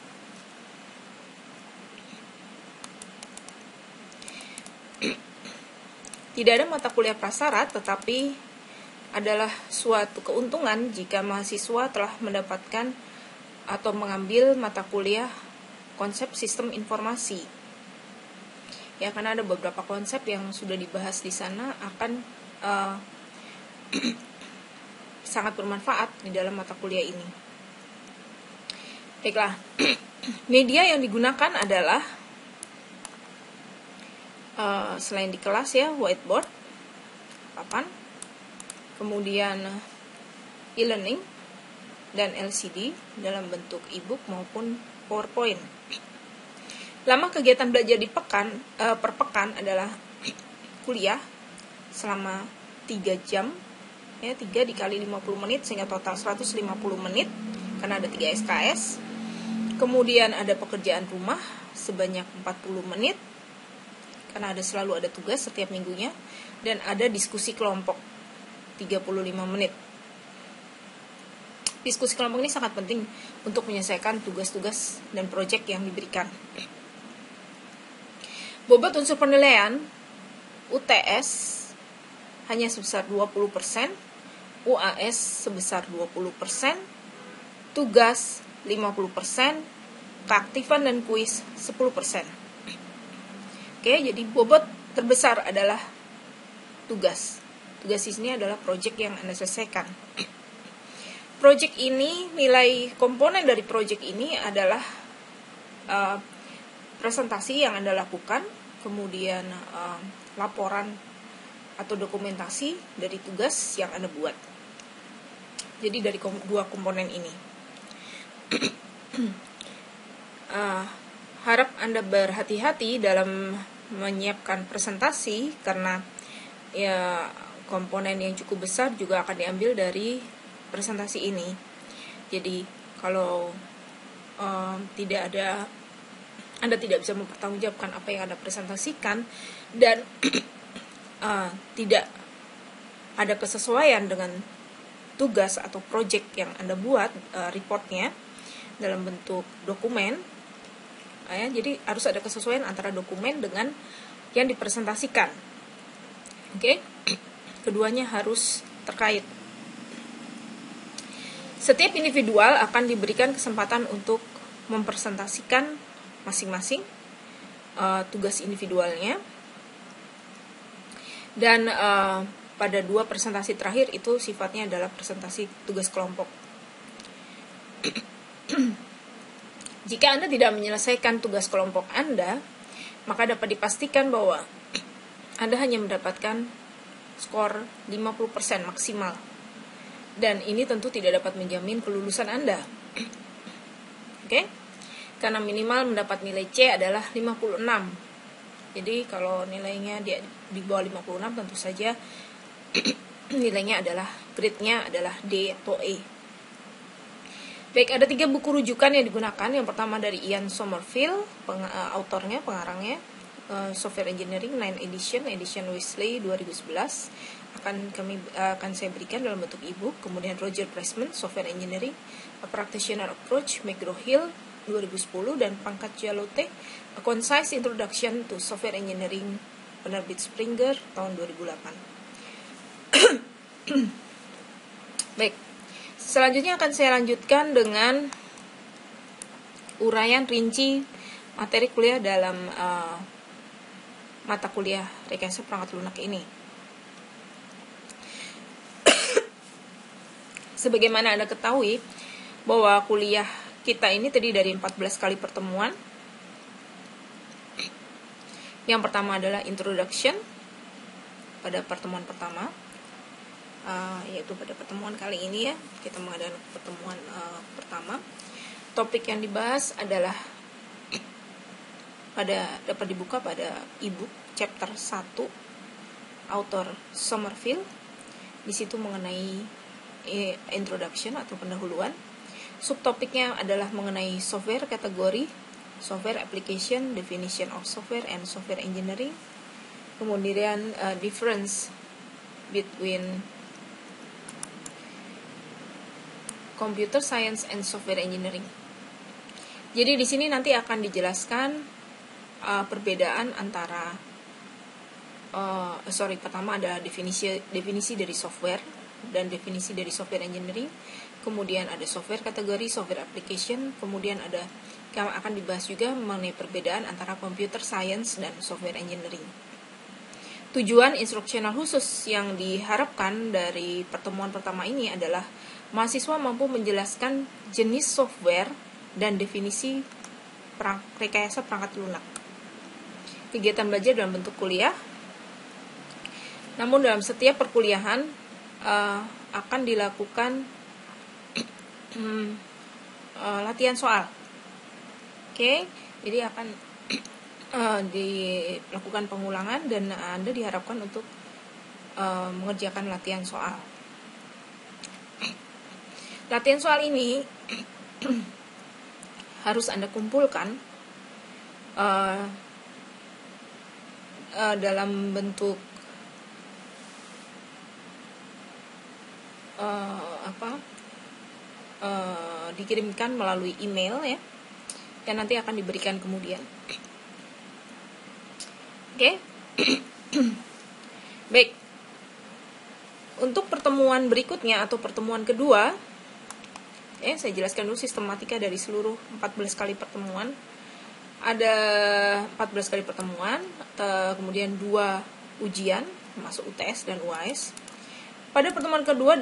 Tidak ada mata kuliah prasyarat, tetapi adalah suatu keuntungan jika mahasiswa telah mendapatkan atau mengambil mata kuliah konsep sistem informasi. Ya, karena ada beberapa konsep yang sudah dibahas di sana akan sangat bermanfaat di dalam mata kuliah ini. Baiklah, media yang digunakan adalah selain di kelas ya, whiteboard, papan, kemudian e-learning dan LCD dalam bentuk e-book maupun PowerPoint. Lama kegiatan belajar di per pekan adalah kuliah selama 3 jam, ya, 3 dikali 50 menit sehingga total 150 menit karena ada 3 SKS. Kemudian ada pekerjaan rumah sebanyak 40 menit karena selalu ada tugas setiap minggunya, dan ada diskusi kelompok 35 menit. Diskusi kelompok ini sangat penting untuk menyelesaikan tugas-tugas dan proyek yang diberikan. Bobot unsur penilaian UTS hanya sebesar 20%, UAS sebesar 20%, tugas 50%, keaktifan dan kuis 10%. Oke, jadi bobot terbesar adalah tugas. Tugas di sini adalah proyek yang Anda selesaikan. Proyek ini, nilai komponen dari proyek ini adalah presentasi yang Anda lakukan, kemudian laporan atau dokumentasi dari tugas yang Anda buat. Jadi dari 2 komponen ini. Harap Anda berhati-hati dalam menyiapkan presentasi karena ya komponen yang cukup besar juga akan diambil dari presentasi ini. Jadi kalau Anda tidak bisa mempertanggungjawabkan apa yang Anda presentasikan dan tidak ada kesesuaian dengan tugas atau project yang Anda buat, reportnya dalam bentuk dokumen, ya, jadi harus ada kesesuaian antara dokumen dengan yang dipresentasikan. Oke, keduanya harus terkait. Setiap individual akan diberikan kesempatan untuk mempresentasikan masing-masing tugas individualnya, dan pada 2 presentasi terakhir itu sifatnya adalah presentasi tugas kelompok. Jika Anda tidak menyelesaikan tugas kelompok Anda, maka dapat dipastikan bahwa Anda hanya mendapatkan skor 50% maksimal. Dan ini tentu tidak dapat menjamin kelulusan Anda. Oke? Karena minimal mendapat nilai C adalah 56. Jadi kalau nilainya di bawah 56 tentu saja nilainya adalah, grade-nya adalah D atau E. Baik, ada 3 buku rujukan yang digunakan. Yang pertama dari Ian Sommerville, autornya, pengarangnya. Software Engineering 9 edition Wesley 2011 akan saya berikan dalam bentuk ebook. Kemudian Roger Pressman Software Engineering A Practitioner Approach McGraw-Hill 2010, dan Pankaj Jalote A Concise Introduction to Software Engineering penerbit Springer tahun 2008. Baik, selanjutnya akan saya lanjutkan dengan uraian rinci materi kuliah dalam mata kuliah rekayasa perangkat lunak ini. Sebagaimana Anda ketahui bahwa kuliah kita ini terdiri dari 14 kali pertemuan. Yang pertama adalah introduction pada pertemuan pertama, yaitu pada pertemuan kali ini ya, kita mengadakan pertemuan pertama. Topik yang dibahas adalah dapat dibuka pada ebook chapter 1 author Somerville. Di situ mengenai introduction atau pendahuluan. Subtopiknya adalah mengenai software kategori, software application, definition of software and software engineering. Kemudian difference between computer science and software engineering. Jadi di sini nanti akan dijelaskan perbedaan antara pertama ada definisi dari software dan definisi dari software engineering. Kemudian ada software kategori, software application. Kemudian akan dibahas juga mengenai perbedaan antara computer science dan software engineering. Tujuan instruksional khusus yang diharapkan dari pertemuan pertama ini adalah mahasiswa mampu menjelaskan jenis software dan definisi rekayasa perangkat lunak. Kegiatan belajar dalam bentuk kuliah. Namun dalam setiap perkuliahan akan dilakukan latihan soal. Oke, jadi akan dilakukan pengulangan dan Anda diharapkan untuk mengerjakan latihan soal. Latihan soal ini harus Anda kumpulkan dalam bentuk dikirimkan melalui email ya, yang nanti akan diberikan kemudian. Oke. Baik. Untuk pertemuan berikutnya atau pertemuan kedua, saya jelaskan dulu sistematika dari seluruh 14 kali pertemuan. Ada 14 kali pertemuan, kemudian 2 ujian, masuk UTS dan UAS. Pada pertemuan kedua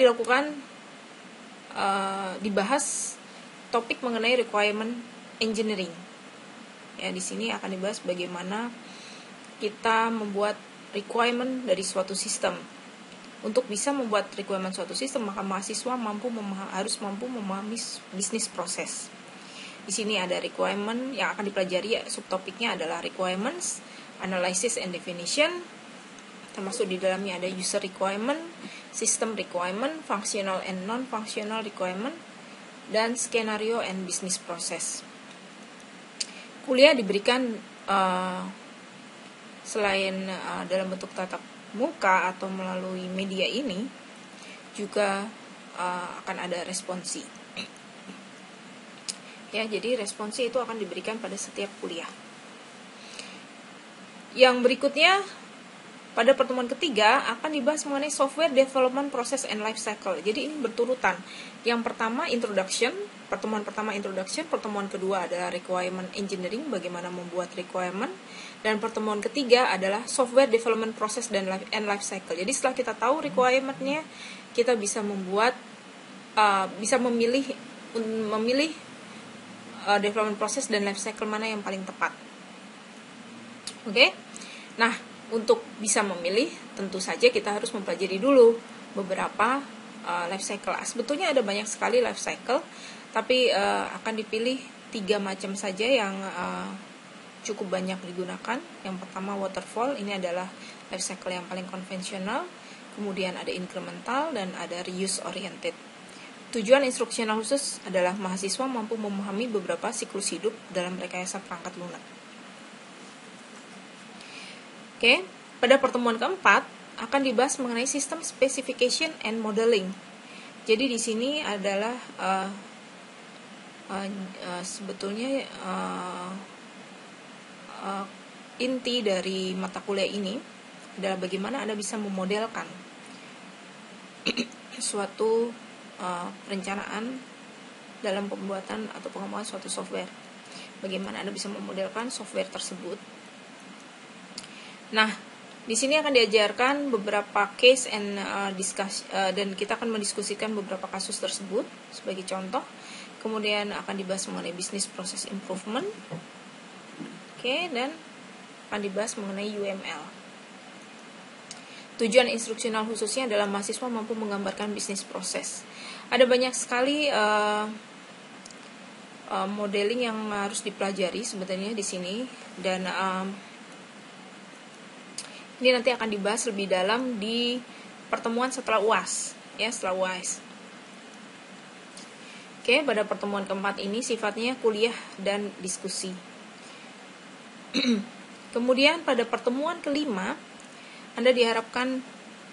dibahas topik mengenai requirement engineering. Ya, di sini akan dibahas bagaimana kita membuat requirement dari suatu sistem. Untuk bisa membuat requirement suatu sistem, maka mahasiswa harus mampu memahami bisnis proses. Di sini ada requirement yang akan dipelajari, subtopiknya adalah requirements, analysis and definition, termasuk di dalamnya ada user requirement, system requirement, functional and non-functional requirement, dan skenario and business process. Kuliah diberikan selain dalam bentuk tatap muka atau melalui media ini, juga akan ada responsi. Ya, jadi responsi itu akan diberikan pada setiap kuliah. Yang berikutnya, pada pertemuan ketiga akan dibahas mengenai software development process and life cycle. Jadi ini berturutan. Yang pertama introduction, pertemuan pertama introduction, pertemuan kedua adalah requirement engineering, bagaimana membuat requirement, dan pertemuan ketiga adalah software development process dan life cycle. Jadi setelah kita tahu requirement-nya, kita bisa memilih development process dan life cycle mana yang paling tepat. Oke. Nah, untuk bisa memilih, tentu saja kita harus mempelajari dulu beberapa life cycle. Sebetulnya ada banyak sekali life cycle, tapi akan dipilih 3 macam saja yang cukup banyak digunakan. Yang pertama waterfall, ini adalah life cycle yang paling konvensional. Kemudian ada incremental dan ada reuse oriented. Tujuan instruksional khusus adalah mahasiswa mampu memahami beberapa siklus hidup dalam rekayasa perangkat lunak. Oke, pada pertemuan keempat akan dibahas mengenai sistem specification and modeling. Jadi di sini adalah sebetulnya inti dari mata kuliah ini adalah bagaimana Anda bisa memodelkan suatu perencanaan dalam pembuatan atau pengembangan suatu software. Bagaimana Anda bisa memodelkan software tersebut. Nah, di sini akan diajarkan beberapa case and dan kita akan mendiskusikan beberapa kasus tersebut sebagai contoh. Kemudian akan dibahas mengenai business process improvement. Dan akan dibahas mengenai UML. Tujuan instruksional khususnya adalah mahasiswa mampu menggambarkan bisnis proses. Ada banyak sekali modeling yang harus dipelajari sebetulnya di sini, dan ini nanti akan dibahas lebih dalam di pertemuan setelah UAS, setelah UAS. Pada pertemuan keempat ini sifatnya kuliah dan diskusi. Kemudian pada pertemuan kelima, Anda diharapkan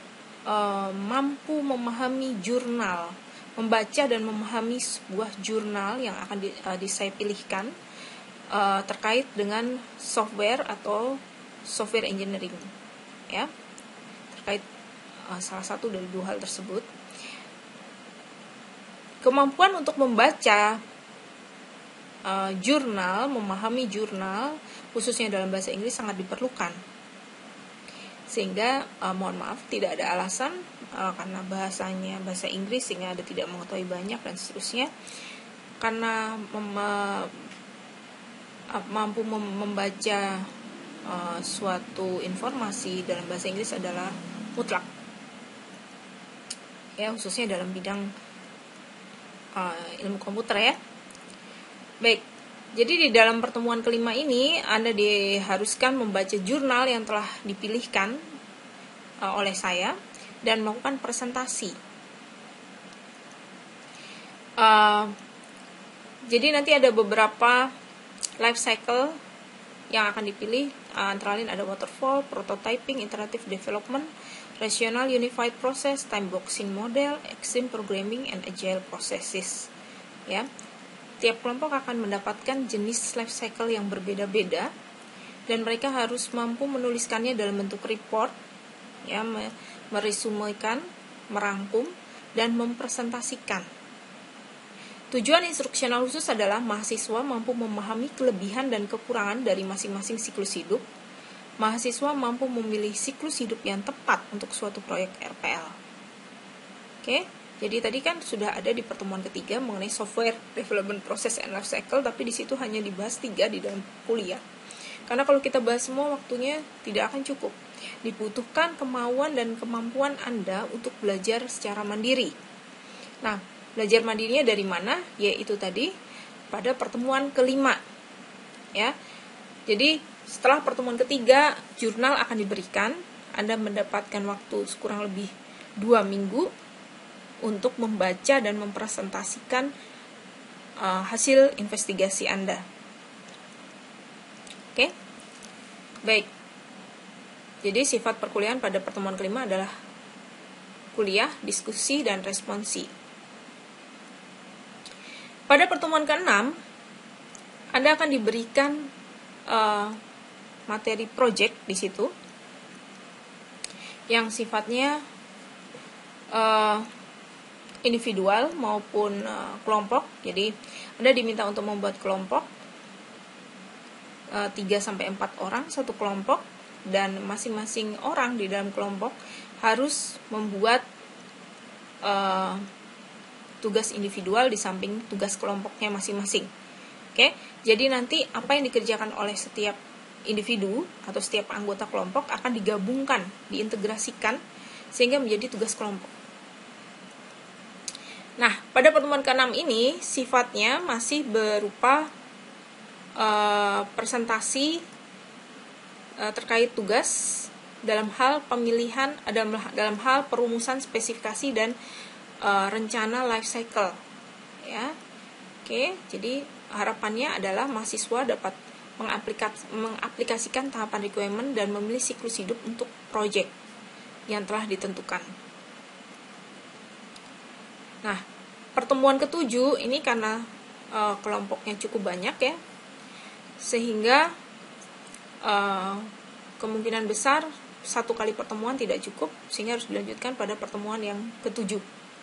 mampu memahami jurnal, membaca dan memahami sebuah jurnal yang akan saya pilihkan terkait dengan software atau software engineering, terkait salah satu dari dua hal tersebut. Kemampuan untuk membaca jurnal, memahami jurnal, khususnya dalam bahasa Inggris sangat diperlukan. Sehingga mohon maaf, tidak ada alasan karena bahasanya bahasa Inggris sehingga Anda tidak mengetahui banyak dan seterusnya. Karena mampu membaca suatu informasi dalam bahasa Inggris adalah mutlak. Khususnya dalam bidang ilmu komputer. Baik, jadi di dalam pertemuan kelima ini Anda diharuskan membaca jurnal yang telah dipilihkan oleh saya dan melakukan presentasi. Jadi nanti ada beberapa life cycle yang akan dipilih, antara lain ada waterfall, prototyping, iterative development, rational unified process, time boxing model, extreme programming, and agile processes. Tiap kelompok akan mendapatkan jenis life cycle yang berbeda-beda dan mereka harus mampu menuliskannya dalam bentuk report, meresumekan, merangkum, dan mempresentasikan. Tujuan instruksional khusus adalah mahasiswa mampu memahami kelebihan dan kekurangan dari masing-masing siklus hidup. Mahasiswa mampu memilih siklus hidup yang tepat untuk suatu proyek RPL. Jadi tadi kan sudah ada di pertemuan ketiga mengenai software development process and life cycle, tapi di situ hanya dibahas 3 di dalam kuliah. Karena kalau kita bahas semua waktunya tidak akan cukup. Dibutuhkan kemauan dan kemampuan Anda untuk belajar secara mandiri. Nah, belajar mandirinya dari mana? Yaitu tadi pada pertemuan kelima. Jadi setelah pertemuan ketiga, jurnal akan diberikan. Anda mendapatkan waktu kurang lebih 2 minggu untuk membaca dan mempresentasikan hasil investigasi Anda. Baik. Jadi sifat perkuliahan pada pertemuan kelima adalah kuliah, diskusi, dan responsi. Pada pertemuan keenam, Anda akan diberikan materi project di situ yang sifatnya individual maupun kelompok. Jadi Anda diminta untuk membuat kelompok 3-4 orang satu kelompok, dan masing-masing orang di dalam kelompok harus membuat tugas individual di samping tugas kelompoknya masing-masing. Jadi nanti apa yang dikerjakan oleh setiap individu atau setiap anggota kelompok akan digabungkan, diintegrasikan sehingga menjadi tugas kelompok. Nah, pada pertemuan ke-6 ini sifatnya masih berupa presentasi terkait tugas dalam hal pemilihan, dalam hal perumusan spesifikasi dan rencana life cycle. Jadi harapannya adalah mahasiswa dapat mengaplikasikan tahapan requirement dan memilih siklus hidup untuk project yang telah ditentukan. Nah, pertemuan ke-7 ini karena kelompoknya cukup banyak ya, sehingga kemungkinan besar satu kali pertemuan tidak cukup, sehingga harus dilanjutkan pada pertemuan yang ke-7.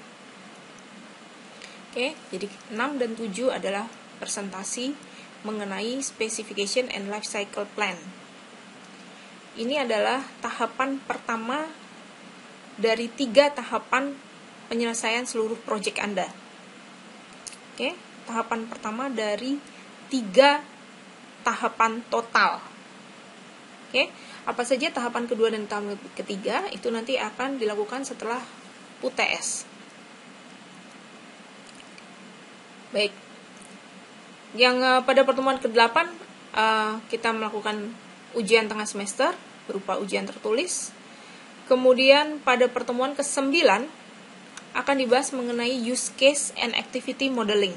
Oke, jadi 6 dan 7 adalah presentasi mengenai Specification and Life Cycle Plan. Ini adalah tahapan pertama dari 3 tahapan penyelesaian seluruh proyek Anda. Oke, tahapan pertama dari 3 tahapan total. Oke, apa saja tahapan kedua dan tahapan ketiga itu nanti akan dilakukan setelah UTS. Baik, yang pada pertemuan ke-8 kita melakukan ujian tengah semester berupa ujian tertulis. Kemudian pada pertemuan ke-9 akan dibahas mengenai use case and activity modeling.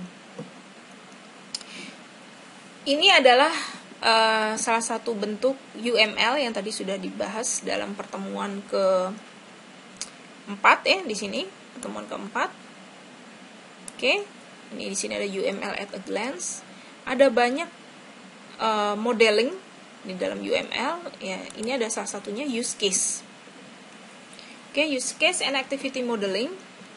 Ini adalah salah satu bentuk UML yang tadi sudah dibahas dalam pertemuan ke-4 ya, di sini pertemuan ke-4. Oke, ini di sini ada UML at a glance. Ada banyak modeling di dalam UML ya. Ini ada salah satunya use case. Oke, use case and activity modeling.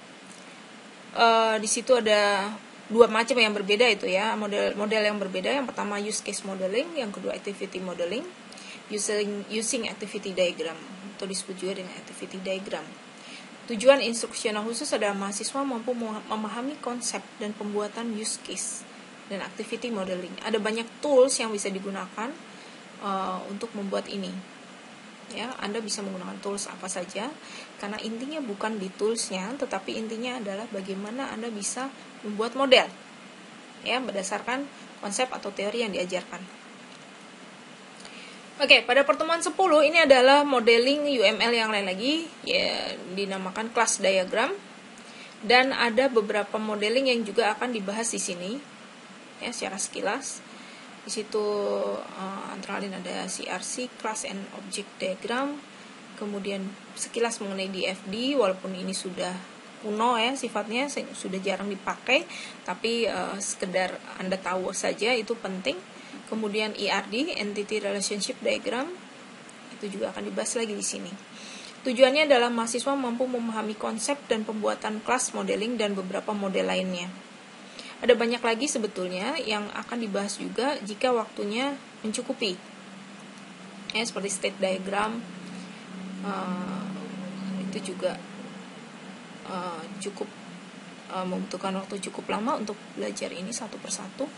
Di situ ada 2 macam yang berbeda itu ya, model yang berbeda. Yang pertama use case modeling, yang kedua activity modeling using activity diagram, atau disebut juga dengan activity diagram. Tujuan instruksional khusus adalah mahasiswa mampu memahami konsep dan pembuatan use case dan activity modeling. Ada banyak tools yang bisa digunakan untuk membuat ini. Ya, Anda bisa menggunakan tools apa saja, karena intinya bukan di toolsnya, tetapi intinya adalah bagaimana Anda bisa membuat model, ya, berdasarkan konsep atau teori yang diajarkan. Oke, pada pertemuan 10 ini adalah modeling UML yang lain lagi, ya, dinamakan class diagram, dan ada beberapa modeling yang juga akan dibahas di sini, ya, secara sekilas. Di situ antara lain ada CRC, Class and Object Diagram, kemudian sekilas mengenai DFD, walaupun ini sudah kuno ya sifatnya, sudah jarang dipakai, tapi sekedar Anda tahu saja itu penting. Kemudian ERD, Entity Relationship Diagram, itu juga akan dibahas lagi di sini. Tujuannya adalah mahasiswa mampu memahami konsep dan pembuatan kelas modeling dan beberapa model lainnya. Ada banyak lagi sebetulnya yang akan dibahas juga jika waktunya mencukupi. Ya, seperti state diagram, itu juga cukup membutuhkan waktu cukup lama untuk belajar ini satu persatu.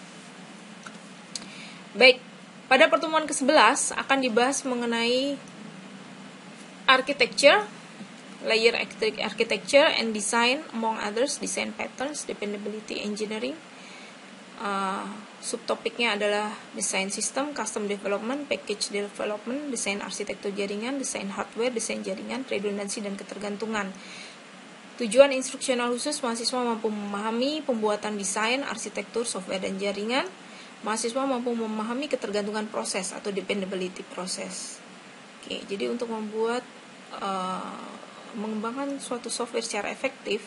Baik, pada pertemuan ke-11 akan dibahas mengenai architecture, layer architecture and design, among others, design patterns, dependability engineering. Subtopiknya adalah design system, custom development, package development, desain arsitektur jaringan, desain hardware, desain jaringan, redundansi dan ketergantungan. Tujuan instruksional khusus, mahasiswa mampu memahami pembuatan desain, arsitektur, software dan jaringan. Mahasiswa mampu memahami ketergantungan proses atau dependability proses. Oke, jadi untuk membuat mengembangkan suatu software secara efektif,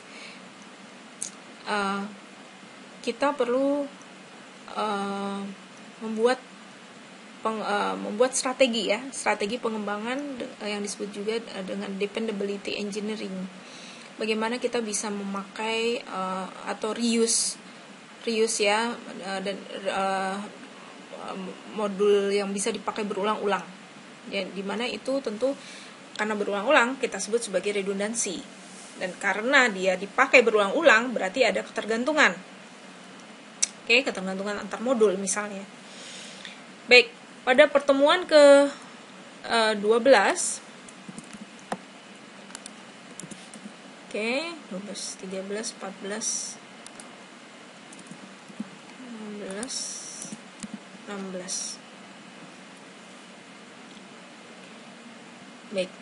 kita perlu membuat strategi ya, strategi pengembangan yang disebut juga dengan dependability engineering. Bagaimana kita bisa memakai atau reuse ya, dan modul yang bisa dipakai berulang-ulang. Ya, dimana itu tentu karena berulang-ulang kita sebut sebagai redundansi, dan karena dia dipakai berulang-ulang berarti ada ketergantungan. Oke, ketergantungan antar modul misalnya. Baik, pada pertemuan ke-12, oke, 12, 13, 14, 16. Baik.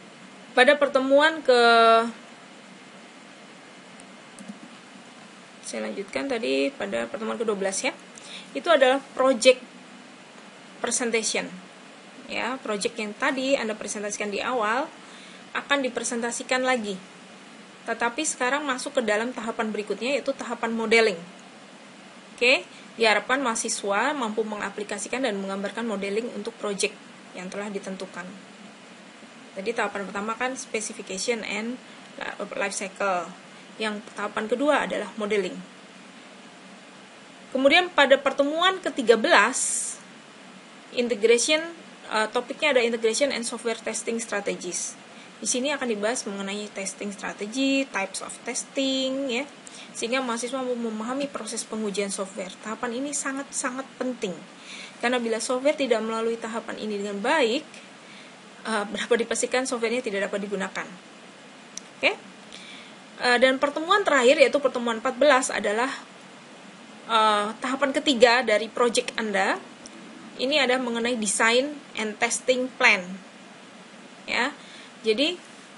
Pada pertemuan ke-11 Saya lanjutkan tadi pada pertemuan ke-12 ya. Itu adalah project presentation. Ya, project yang tadi Anda presentasikan di awal akan dipresentasikan lagi. Tetapi sekarang masuk ke dalam tahapan berikutnya, yaitu tahapan modeling. Oke, diharapkan mahasiswa mampu mengaplikasikan dan menggambarkan modeling untuk project yang telah ditentukan. Jadi tahapan pertama kan specification and life cycle. Yang tahapan kedua adalah modeling. Kemudian pada pertemuan ke-13, integration, topiknya ada integration and software testing strategies. Di sini akan dibahas mengenai testing strategy, types of testing, ya, sehingga mahasiswa memahami proses pengujian software. Tahapan ini sangat-sangat penting, karena bila software tidak melalui tahapan ini dengan baik, dapat dipastikan softwarenya tidak dapat digunakan. Oke? Dan pertemuan terakhir, yaitu pertemuan 14, adalah tahapan ketiga dari project Anda. Ini adalah mengenai design and testing plan. Ya. Jadi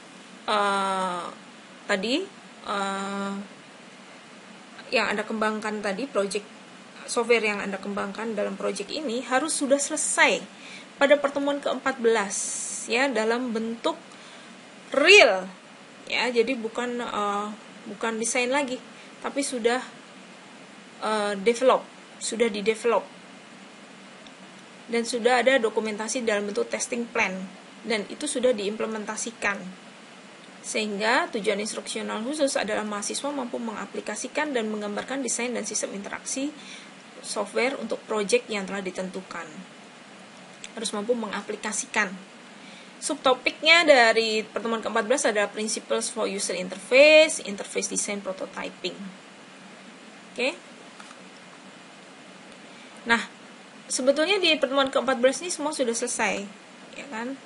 tadi yang Anda kembangkan tadi, project software yang Anda kembangkan dalam project ini harus sudah selesai pada pertemuan ke-14 ya, dalam bentuk real ya. Jadi bukan desain lagi, tapi sudah sudah di-develop dan sudah ada dokumentasi dalam bentuk testing plan, dan itu sudah diimplementasikan, sehingga tujuan instruksional khusus adalah mahasiswa mampu mengaplikasikan dan menggambarkan desain dan sistem interaksi software untuk project yang telah ditentukan. Harus mampu mengaplikasikan. Subtopiknya dari pertemuan ke-14 adalah Principles for User Interface, Interface Design Prototyping. Oke. Nah, sebetulnya di pertemuan ke-14 ini semua sudah selesai, ya kan?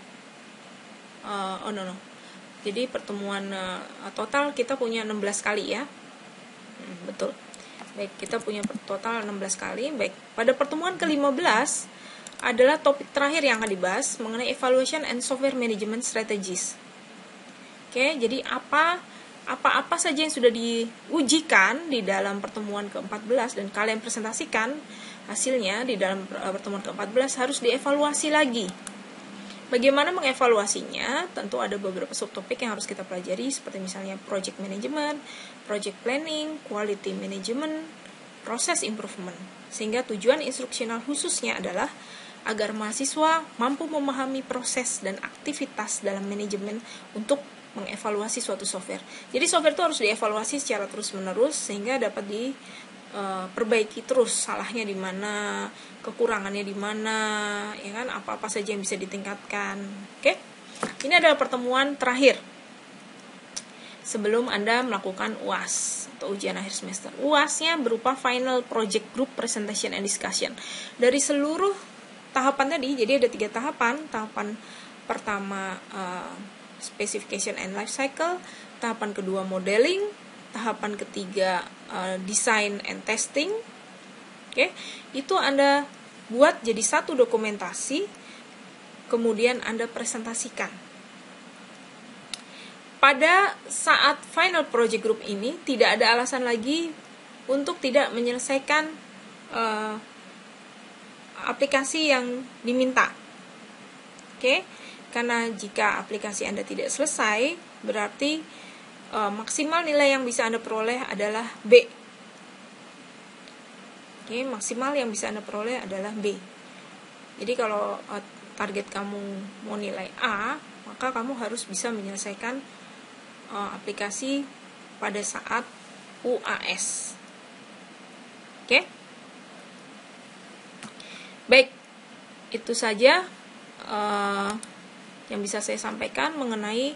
Jadi pertemuan total kita punya 16 kali ya. Betul. Baik, kita punya total 16 kali. Baik, pada pertemuan ke-15 adalah topik terakhir yang akan dibahas mengenai Evaluation and Software Management Strategies. Oke, jadi apa saja yang sudah diujikan di dalam pertemuan ke-14 dan kalian presentasikan hasilnya di dalam pertemuan ke-14 harus dievaluasi lagi. Bagaimana mengevaluasinya? Tentu ada beberapa subtopik yang harus kita pelajari, seperti misalnya project management, project planning, quality management, process improvement. Sehingga tujuan instruksional khususnya adalah agar mahasiswa mampu memahami proses dan aktivitas dalam manajemen untuk mengevaluasi suatu software. Jadi software itu harus dievaluasi secara terus-menerus sehingga dapat diperbaiki terus, salahnya di mana, kekurangannya di mana, ya kan, apa-apa saja yang bisa ditingkatkan. Oke? Ini adalah pertemuan terakhir sebelum Anda melakukan UAS atau ujian akhir semester. UAS-nya berupa Final Project Group Presentation and Discussion. Dari seluruh tahapan tadi, jadi ada 3 tahapan. Tahapan pertama Specification and Life Cycle, tahapan kedua Modeling, tahapan ketiga Design and Testing. Oke, itu Anda buat jadi satu dokumentasi, kemudian Anda presentasikan. Pada saat Final Project Group ini, tidak ada alasan lagi untuk tidak menyelesaikan aplikasi yang diminta. Oke, karena jika aplikasi Anda tidak selesai, berarti maksimal nilai yang bisa Anda peroleh adalah B. Oke, maksimal yang bisa Anda peroleh adalah B. Jadi kalau target kamu mau nilai A, maka kamu harus bisa menyelesaikan aplikasi pada saat UAS. Oke? Baik, itu saja yang bisa saya sampaikan mengenai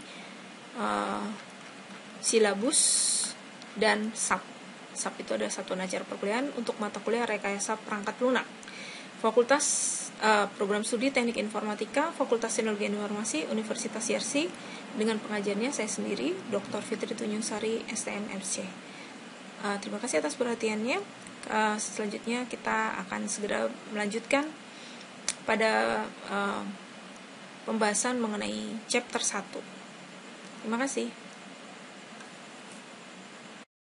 silabus dan SAP. SAP itu adalah satuan ajar perkuliahan untuk mata kuliah rekayasa perangkat lunak. Fakultas Program Studi Teknik Informatika, Fakultas Teknologi Informasi, Universitas Yarsi, dengan pengajarnya saya sendiri, Dr. Fitri Tunjungsari, STM-MC. Terima kasih atas perhatiannya. Selanjutnya kita akan segera melanjutkan pada pembahasan mengenai chapter 1. Terima kasih.